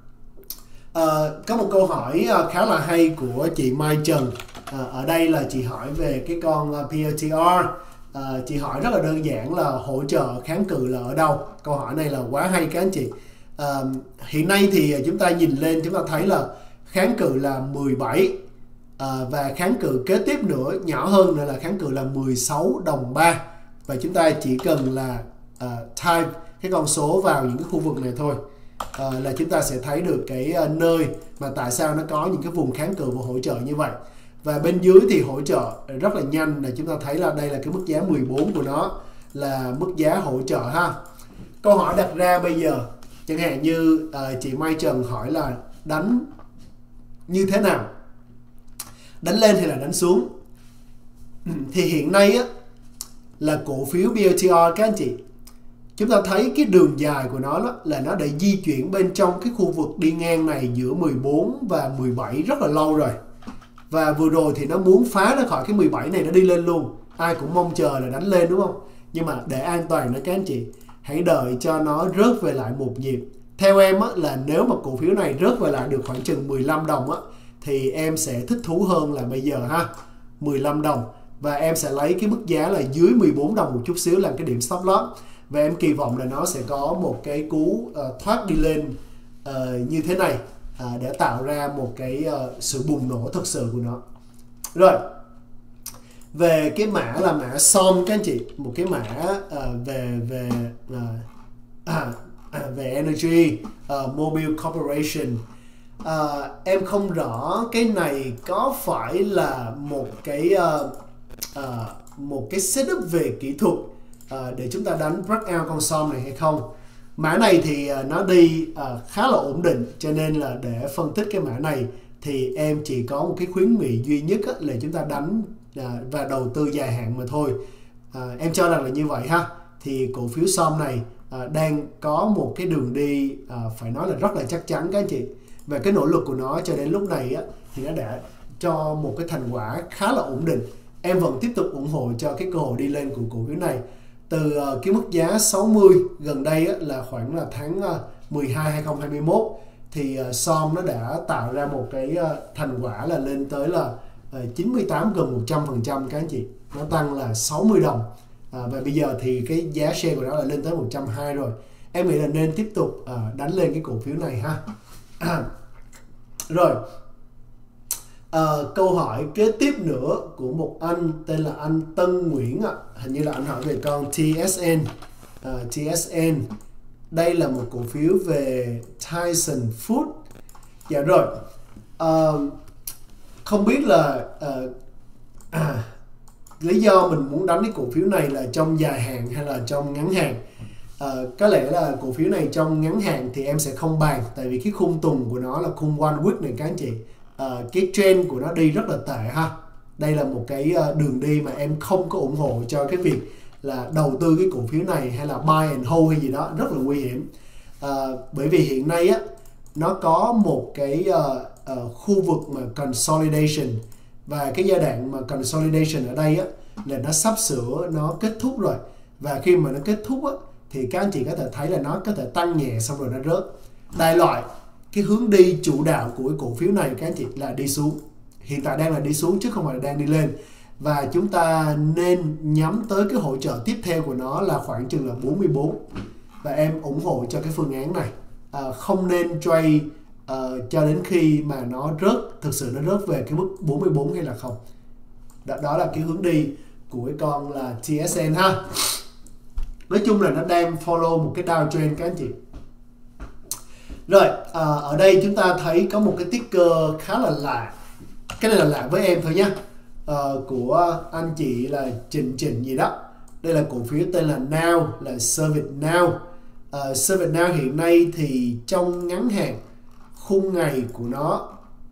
có một câu hỏi khá là hay của chị Mai Trần. Ở đây là chị hỏi về cái con PLTR. Chị hỏi rất là đơn giản là hỗ trợ kháng cự là ở đâu. Câu hỏi này là quá hay các anh chị. Hiện nay thì chúng ta nhìn lên chúng ta thấy là kháng cự là 17 và kháng cự kế tiếp nữa nhỏ hơn nữa là kháng cự là 16 đồng 3, và chúng ta chỉ cần là type cái con số vào những cái khu vực này thôi là chúng ta sẽ thấy được cái nơi mà tại sao nó có những cái vùng kháng cự và hỗ trợ như vậy. Và bên dưới thì hỗ trợ rất là nhanh, là chúng ta thấy là đây là cái mức giá 14 của nó là mức giá hỗ trợ ha. Câu hỏi đặt ra bây giờ chẳng hạn như chị Mai Trần hỏi là đánh như thế nào, đánh lên hay là đánh xuống. Thì hiện nay là cổ phiếu BLTR các anh chị, chúng ta thấy cái đường dài của nó là nó đã di chuyển bên trong cái khu vực đi ngang này giữa 14 và 17 rất là lâu rồi. Và vừa rồi thì nó muốn phá ra khỏi cái 17 này, nó đi lên luôn. Ai cũng mong chờ là đánh lên đúng không? Nhưng mà để an toàn đó các anh chị, hãy đợi cho nó rớt về lại một nhịp. Theo em á, là nếu mà cổ phiếu này rớt về lại được khoảng chừng 15 đồng á, thì em sẽ thích thú hơn là bây giờ ha, 15 đồng. Và em sẽ lấy cái mức giá là dưới 14 đồng một chút xíu làm cái điểm stop loss. Và em kỳ vọng là nó sẽ có một cái cú thoát đi lên như thế này để tạo ra một cái sự bùng nổ thật sự của nó. Rồi, về cái mã là mã SOM các anh chị, một cái mã về Energy Mobile Corporation. Em không rõ cái này có phải là một cái setup về kỹ thuật để chúng ta đánh breakout con SOM này hay không. Mã này thì nó đi khá là ổn định, cho nên là để phân tích cái mã này thì em chỉ có một cái khuyến nghị duy nhất là chúng ta đánh và đầu tư dài hạn mà thôi. Em cho rằng là như vậy ha. Thì cổ phiếu SOM này đang có một cái đường đi phải nói là rất là chắc chắn các anh chị. Và cái nỗ lực của nó cho đến lúc này thì nó đã cho một cái thành quả khá là ổn định. Em vẫn tiếp tục ủng hộ cho cái cơ hội đi lên của cổ phiếu này. Từ cái mức giá 60 gần đây là khoảng là tháng 12 2021 thì SOM nó đã tạo ra một cái thành quả là lên tới là 98 gần 100% các anh chị. Nó tăng là 60 đồng. Và bây giờ thì cái giá share của nó là lên tới 120 rồi. Em nghĩ là nên tiếp tục đánh lên cái cổ phiếu này ha. Rồi, câu hỏi kế tiếp nữa của một anh tên là anh Tân Nguyễn hình như là anh hỏi về con TSN. TSN đây là một cổ phiếu về Tyson Food. Dạ rồi, không biết là lý do mình muốn đánh cái cổ phiếu này là trong dài hạn hay là trong ngắn hạn. Có lẽ là cổ phiếu này trong ngắn hạn thì em sẽ không bàn, tại vì cái khung tuần của nó là khung one week này các anh chị. Cái trend của nó đi rất là tệ ha. Đây là một cái đường đi mà em không có ủng hộ cho cái việc là đầu tư cái cổ phiếu này hay là buy and hold hay gì đó, rất là nguy hiểm. Bởi vì hiện nay nó có một cái khu vực mà consolidation, và cái giai đoạn mà consolidation ở đây là nó sắp sửa nó kết thúc rồi. Và khi mà nó kết thúc thì các anh chị có thể thấy là nó có thể tăng nhẹ xong rồi nó rớt. Đại loại cái hướng đi chủ đạo của cái cổ phiếu này các anh chị là đi xuống. Hiện tại đang là đi xuống chứ không phải là đang đi lên. Và chúng ta nên nhắm tới cái hỗ trợ tiếp theo của nó là khoảng chừng là 44. Và em ủng hộ cho cái phương án này. Không nên trade cho đến khi mà nó rớt, thực sự nó rớt về cái mức 44 hay là không. Đó là cái hướng đi của cái con là TSN ha. Nói chung là nó đang follow một cái downtrend các anh chị. Rồi, ở đây chúng ta thấy có một cái ticker khá là lạ. Cái này là lạ với em thôi nhé. Của anh chị là Trịnh gì đó. Đây là cổ phiếu tên là Now, là ServiceNow. ServiceNow hiện nay thì trong ngắn hạn, khung ngày của nó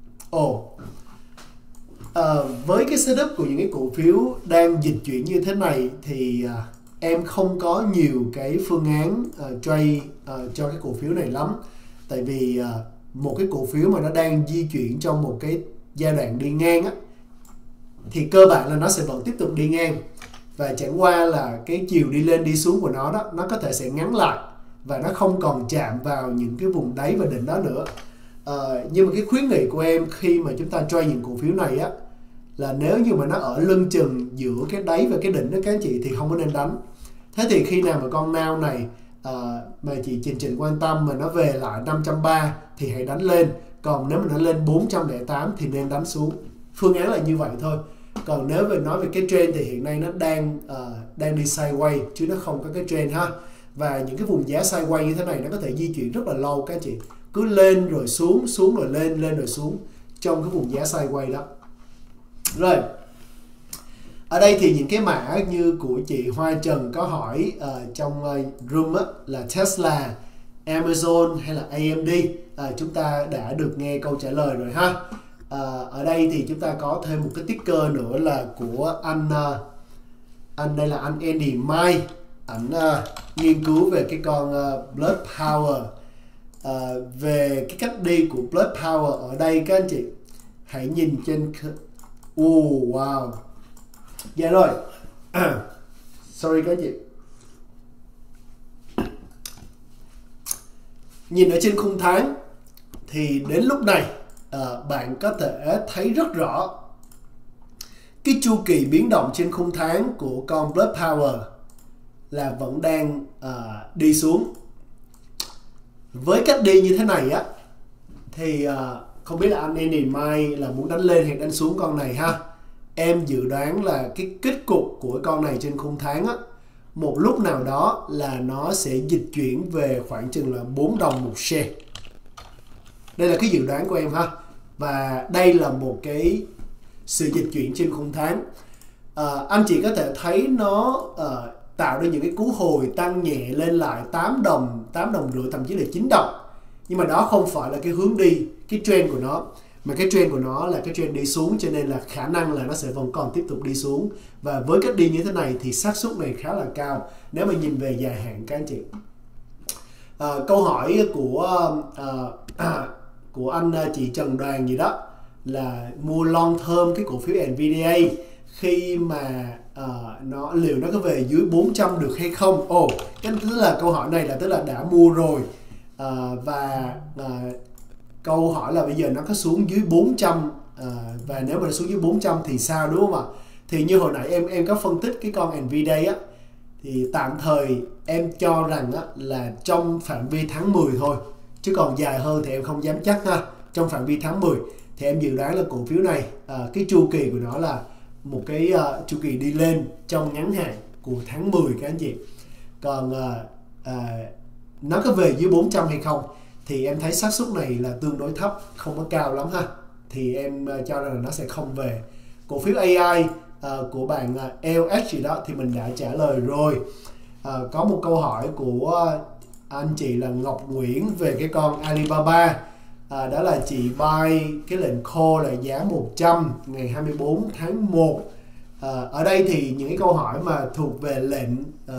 với cái setup của những cái cổ phiếu đang dịch chuyển như thế này thì em không có nhiều cái phương án trade cho cái cổ phiếu này lắm. Tại vì một cái cổ phiếu mà nó đang di chuyển trong một cái giai đoạn đi ngang thì cơ bản là nó sẽ vẫn tiếp tục đi ngang. Và chẳng qua là cái chiều đi lên đi xuống của nó đó, nó có thể sẽ ngắn lại và nó không còn chạm vào những cái vùng đáy và đỉnh đó nữa. Nhưng mà cái khuyến nghị của em khi mà chúng ta trade những cổ phiếu này là nếu như mà nó ở lưng chừng giữa cái đáy và cái đỉnh đó các anh chị thì không có nên đánh. Thế thì khi nào mà con Now này mà chị Trịnh quan tâm mà nó về lại 530 thì hãy đánh lên. Còn nếu mà nó lên 408 thì nên đánh xuống. Phương án là như vậy thôi. Còn nếu mà nói về cái trend thì hiện nay nó đang đi sideways chứ nó không có cái trend ha. Và những cái vùng giá sideways như thế này nó có thể di chuyển rất là lâu các anh chị. Cứ lên rồi xuống, xuống rồi lên, lên rồi xuống trong cái vùng giá sideways đó. Rồi, ở đây thì những cái mã như của chị Hoa Trần có hỏi trong room là Tesla, Amazon hay là AMD, chúng ta đã được nghe câu trả lời rồi ha. Ở đây thì chúng ta có thêm một cái ticker nữa là của anh đây là anh Andy Mai. Ảnh nghiên cứu về cái con Blood Power. Về cái cách đi của Blood Power ở đây các anh chị hãy nhìn trên wow. Dạ rồi. Sorry các anh chị. nhìn ở trên khung tháng thì đến lúc này bạn có thể thấy rất rõ cái chu kỳ biến động trên khung tháng của con Blood Power là vẫn đang đi xuống. Với cách đi như thế này á thì không biết là anh em mai là muốn đánh lên hay đánh xuống con này ha. Em dự đoán là cái kết cục của con này trên khung tháng á, một lúc nào đó là nó sẽ dịch chuyển về khoảng chừng là 4 đồng một share. Đây là cái dự đoán của em ha. Và đây là một cái sự dịch chuyển trên khung tháng. Anh chị có thể thấy nó tạo ra những cái cú hồi tăng nhẹ lên lại 8 đồng rưỡi, thậm chí là 9 đồng. Nhưng mà đó không phải là cái hướng đi, cái trend của nó, mà cái trend của nó là cái trend đi xuống, cho nên là khả năng là nó sẽ vẫn còn tiếp tục đi xuống. Và với cách đi như thế này thì xác suất này khá là cao nếu mà nhìn về dài hạn các anh chị. Câu hỏi của anh chị Trần Đoàn gì đó là mua long term cái cổ phiếu Nvidia khi mà liệu nó có về dưới 400 được hay không? Cái tức là câu hỏi này là tức là đã mua rồi, và câu hỏi là bây giờ nó có xuống dưới 400, và nếu mà nó xuống dưới 400 thì sao, đúng không ạ? Thì như hồi nãy em có phân tích cái con Nvidia á, thì tạm thời em cho rằng á, là trong phạm vi tháng 10 thôi, chứ còn dài hơn thì em không dám chắc ha. Trong phạm vi tháng 10 thì em dự đoán là cổ phiếu này cái chu kỳ của nó là một cái chu kỳ đi lên trong ngắn hạn của tháng 10 các anh chị. Còn nó có về dưới 400 hay không thì em thấy xác suất này là tương đối thấp, không có cao lắm ha. Thì em cho rằng là nó sẽ không về. Cổ phiếu AI của bạn LH gì đó thì mình đã trả lời rồi. Có một câu hỏi của anh chị là Ngọc Nguyễn về cái con Alibaba. Đó là chị buy cái lệnh call là giá 100 ngày 24 tháng 1. Ở đây thì những cái câu hỏi mà thuộc về lệnh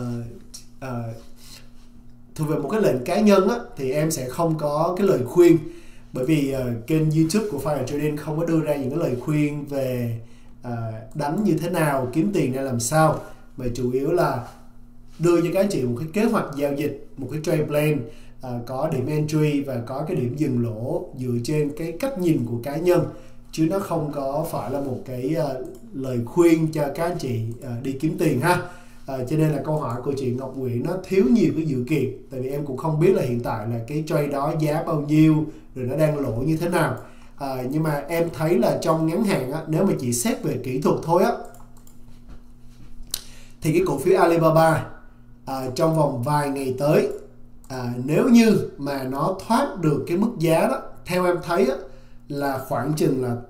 thuộc về một cái lệnh cá nhân á, thì em sẽ không có cái lời khuyên, bởi vì kênh YouTube của Fire Trading không có đưa ra những cái lời khuyên về đánh như thế nào, kiếm tiền ra làm sao, mà chủ yếu là đưa cho các anh chị một cái kế hoạch giao dịch, một cái trade plan, có điểm entry và có cái điểm dừng lỗ dựa trên cái cách nhìn của cá nhân, chứ nó không có phải là một cái lời khuyên cho các anh chị đi kiếm tiền ha. Cho nên là câu hỏi của chị Ngọc Nguyễn nó thiếu nhiều cái dự kiện, tại vì em cũng không biết là hiện tại là cái trade đó giá bao nhiêu, rồi nó đang lỗ như thế nào. Nhưng mà em thấy là trong ngắn hạn á, nếu mà chỉ xét về kỹ thuật thôi á, thì cái cổ phiếu Alibaba trong vòng vài ngày tới, nếu như mà nó thoát được cái mức giá đó, theo em thấy á, là khoảng chừng là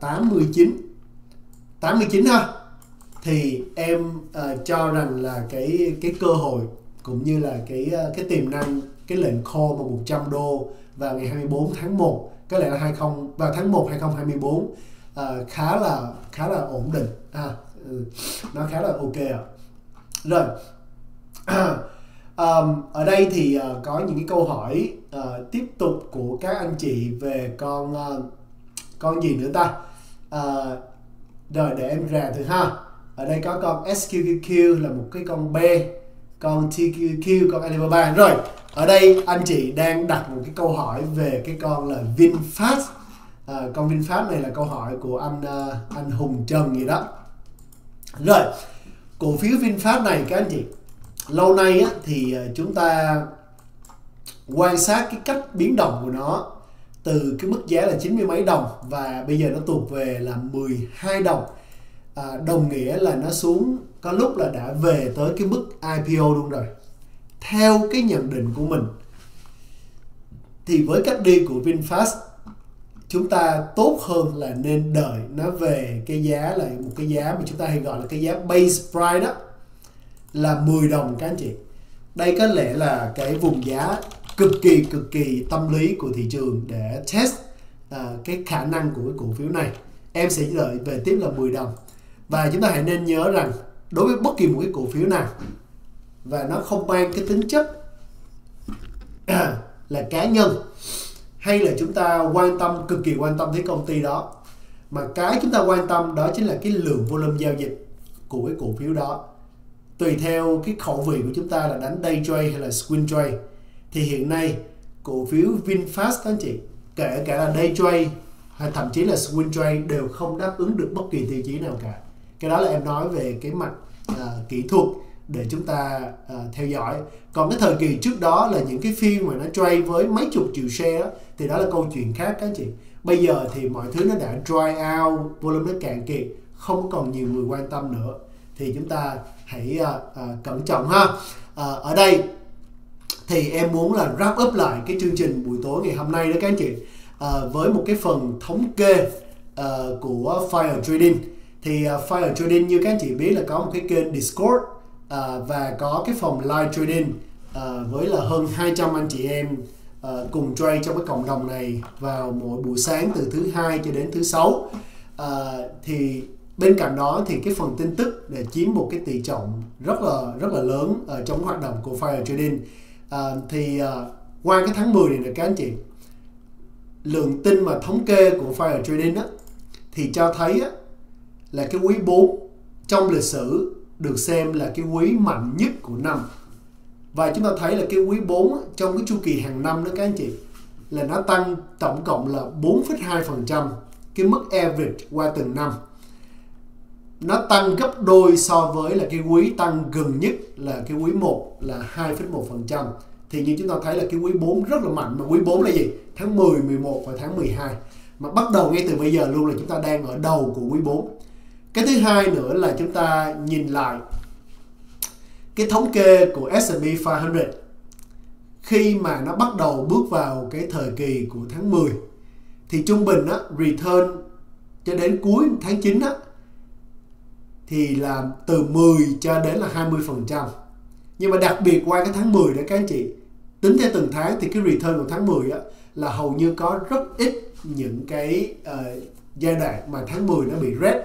89 ha, thì em cho rằng là cái cơ hội cũng như là cái tiềm năng, cái lệnh call mà 100 đô vào ngày 24 tháng 1, có lẽ là vào tháng 1 2024 khá là ổn định, nó khá là ok ạ. Rồi ở đây thì có những cái câu hỏi tiếp tục của các anh chị về con gì nữa ta. Rồi để em rà thử ha. Ở đây có con SQQQ là một cái con B, con TQQ, con Alibaba. Rồi ở đây anh chị đang đặt một cái câu hỏi về cái con là VinFast. Con VinFast này là câu hỏi của anh Hùng Trần gì đó. Rồi cổ phiếu VinFast này các anh chị, lâu nay á, thì chúng ta quan sát cái cách biến động của nó từ cái mức giá là 90 mấy đồng và bây giờ nó tụt về là 12 đồng. Đồng nghĩa là nó xuống, có lúc là đã về tới cái mức IPO luôn rồi. Theo cái nhận định của mình thì với cách đi của VinFast, chúng ta tốt hơn là nên đợi nó về cái giá là một cái giá mà chúng ta hay gọi là cái giá base price đó, là 10 đồng các anh chị. Đây có lẽ là cái vùng giá cực kỳ tâm lý của thị trường để test cái khả năng của cái cổ phiếu này. Em sẽ đợi về tiếp là 10 đồng. Và chúng ta hãy nên nhớ rằng đối với bất kỳ một cái cổ phiếu nào và nó không mang cái tính chất là cá nhân, hay là chúng ta cực kỳ quan tâm tới công ty đó, mà cái chúng ta quan tâm đó chính là cái lượng volume giao dịch của cái cổ phiếu đó. Tùy theo cái khẩu vị của chúng ta là đánh day trade hay là swing trade, thì hiện nay cổ phiếu VinFast các anh chị, kể cả là day trade hay thậm chí là swing trade đều không đáp ứng được bất kỳ tiêu chí nào cả. Cái đó là em nói về cái mặt kỹ thuật để chúng ta theo dõi. Còn cái thời kỳ trước đó là những cái phiên mà nó trade với mấy chục triệu share đó, thì đó là câu chuyện khác các anh chị. Bây giờ thì mọi thứ nó đã dry out, volume nó cạn kiệt, không còn nhiều người quan tâm nữa, thì chúng ta hãy cẩn trọng ha. Ở đây thì em muốn là wrap up lại cái chương trình buổi tối ngày hôm nay đó các anh chị, với một cái phần thống kê của Fire Trading. Thì Fire Trading như các anh chị biết là có một cái kênh Discord và có cái phòng live trading với là hơn 200 anh chị em cùng trade trong cái cộng đồng này vào mỗi buổi sáng từ thứ Hai cho đến thứ Sáu. Thì bên cạnh đó thì cái phần tin tức để chiếm một cái tỷ trọng rất là lớn trong hoạt động của Fire Trading. Qua cái tháng 10 này các anh chị, lượng tin mà thống kê của Fire Trading á, thì cho thấy á, là cái quý 4 trong lịch sử được xem là cái quý mạnh nhất của năm. Và chúng ta thấy là cái quý 4 á, trong cái chu kỳ hàng năm đó các anh chị, là nó tăng tổng cộng là 4,2% cái mức average qua từng năm. Nó tăng gấp đôi so với là cái quý tăng gần nhất là cái quý 1 là 2,1%. Thì như chúng ta thấy là cái quý 4 rất là mạnh. Mà quý 4 là gì? Tháng 10, 11 và tháng 12. Mà bắt đầu ngay từ bây giờ luôn là chúng ta đang ở đầu của quý 4. Cái thứ hai nữa là chúng ta nhìn lại cái thống kê của S&P 500. Khi mà nó bắt đầu bước vào cái thời kỳ của tháng 10 thì trung bình á, return cho đến cuối tháng 9 á, thì là từ 10 cho đến là 20%. Nhưng mà đặc biệt qua cái tháng 10 đó các anh chị, tính theo từng tháng thì cái return của tháng 10 á, là hầu như có rất ít những cái giai đoạn mà tháng 10 nó bị red.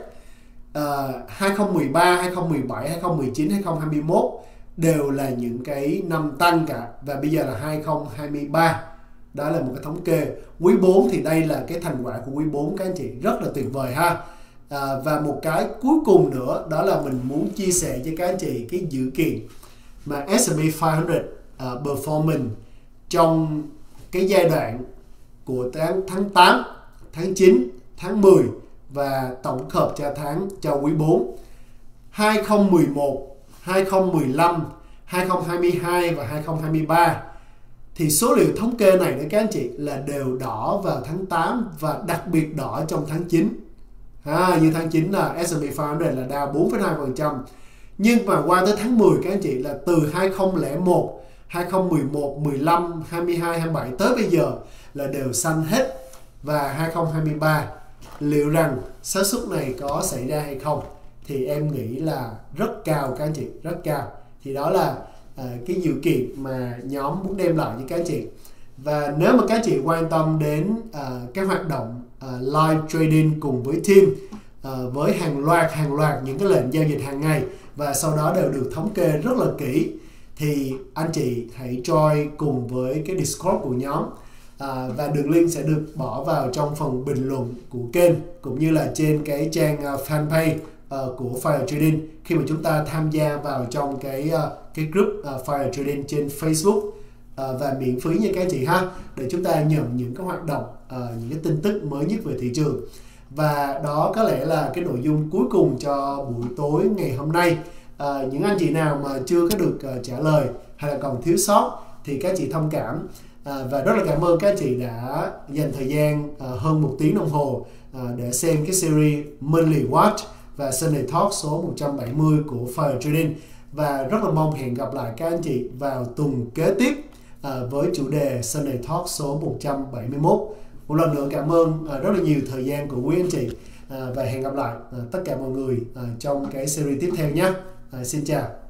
2013, 2017, 2019, 2021 đều là những cái năm tăng cả. Và bây giờ là 2023. Đó là một cái thống kê. Quý 4 thì đây là cái thành quả của quý 4 các anh chị. Rất là tuyệt vời ha. Và một cái cuối cùng nữa, đó là mình muốn chia sẻ cho các anh chị cái dự kiến mà S&P 500 performance trong cái giai đoạn của tháng 8, tháng 9, tháng 10 và tổng hợp cho quý 4. 2011, 2015, 2022 và 2023 thì số liệu thống kê này đấy các anh chị là đều đỏ vào tháng 8 và đặc biệt đỏ trong tháng 9. Như tháng 9 là S&P 500 là down 4,2%. Nhưng mà qua tới tháng 10 các anh chị là từ 2001, 2011, 15, 22, 27 tới bây giờ là đều xanh hết. Và 2023 liệu rằng xác suất này có xảy ra hay không thì em nghĩ là rất cao các anh chị, rất cao. Thì đó là cái dự kiện mà nhóm muốn đem lại cho các anh chị. Và nếu mà các anh chị quan tâm đến cái hoạt động live trading cùng với team với hàng loạt những cái lệnh giao dịch hàng ngày và sau đó đều được thống kê rất là kỹ, thì anh chị hãy join cùng với cái Discord của nhóm. Và đường link sẽ được bỏ vào trong phần bình luận của kênh cũng như là trên cái trang fanpage của Fire Trading khi mà chúng ta tham gia vào trong cái group Fire Trading trên Facebook, và miễn phí nha các anh chị ha, để chúng ta nhận những cái hoạt động, những cái tin tức mới nhất về thị trường. Và đó có lẽ là cái nội dung cuối cùng cho buổi tối ngày hôm nay. Những anh chị nào mà chưa có được trả lời hay là còn thiếu sót thì các chị thông cảm. Và rất là cảm ơn các chị đã dành thời gian hơn 1 tiếng đồng hồ để xem cái series Monthly Watch và Sunday Talk số 170 của Fire Trading. Và rất là mong hẹn gặp lại các anh chị vào tuần kế tiếp với chủ đề Sunday Talk số 171. Một lần nữa cảm ơn rất là nhiều thời gian của quý anh chị, và hẹn gặp lại tất cả mọi người trong cái series tiếp theo nhé. Xin chào.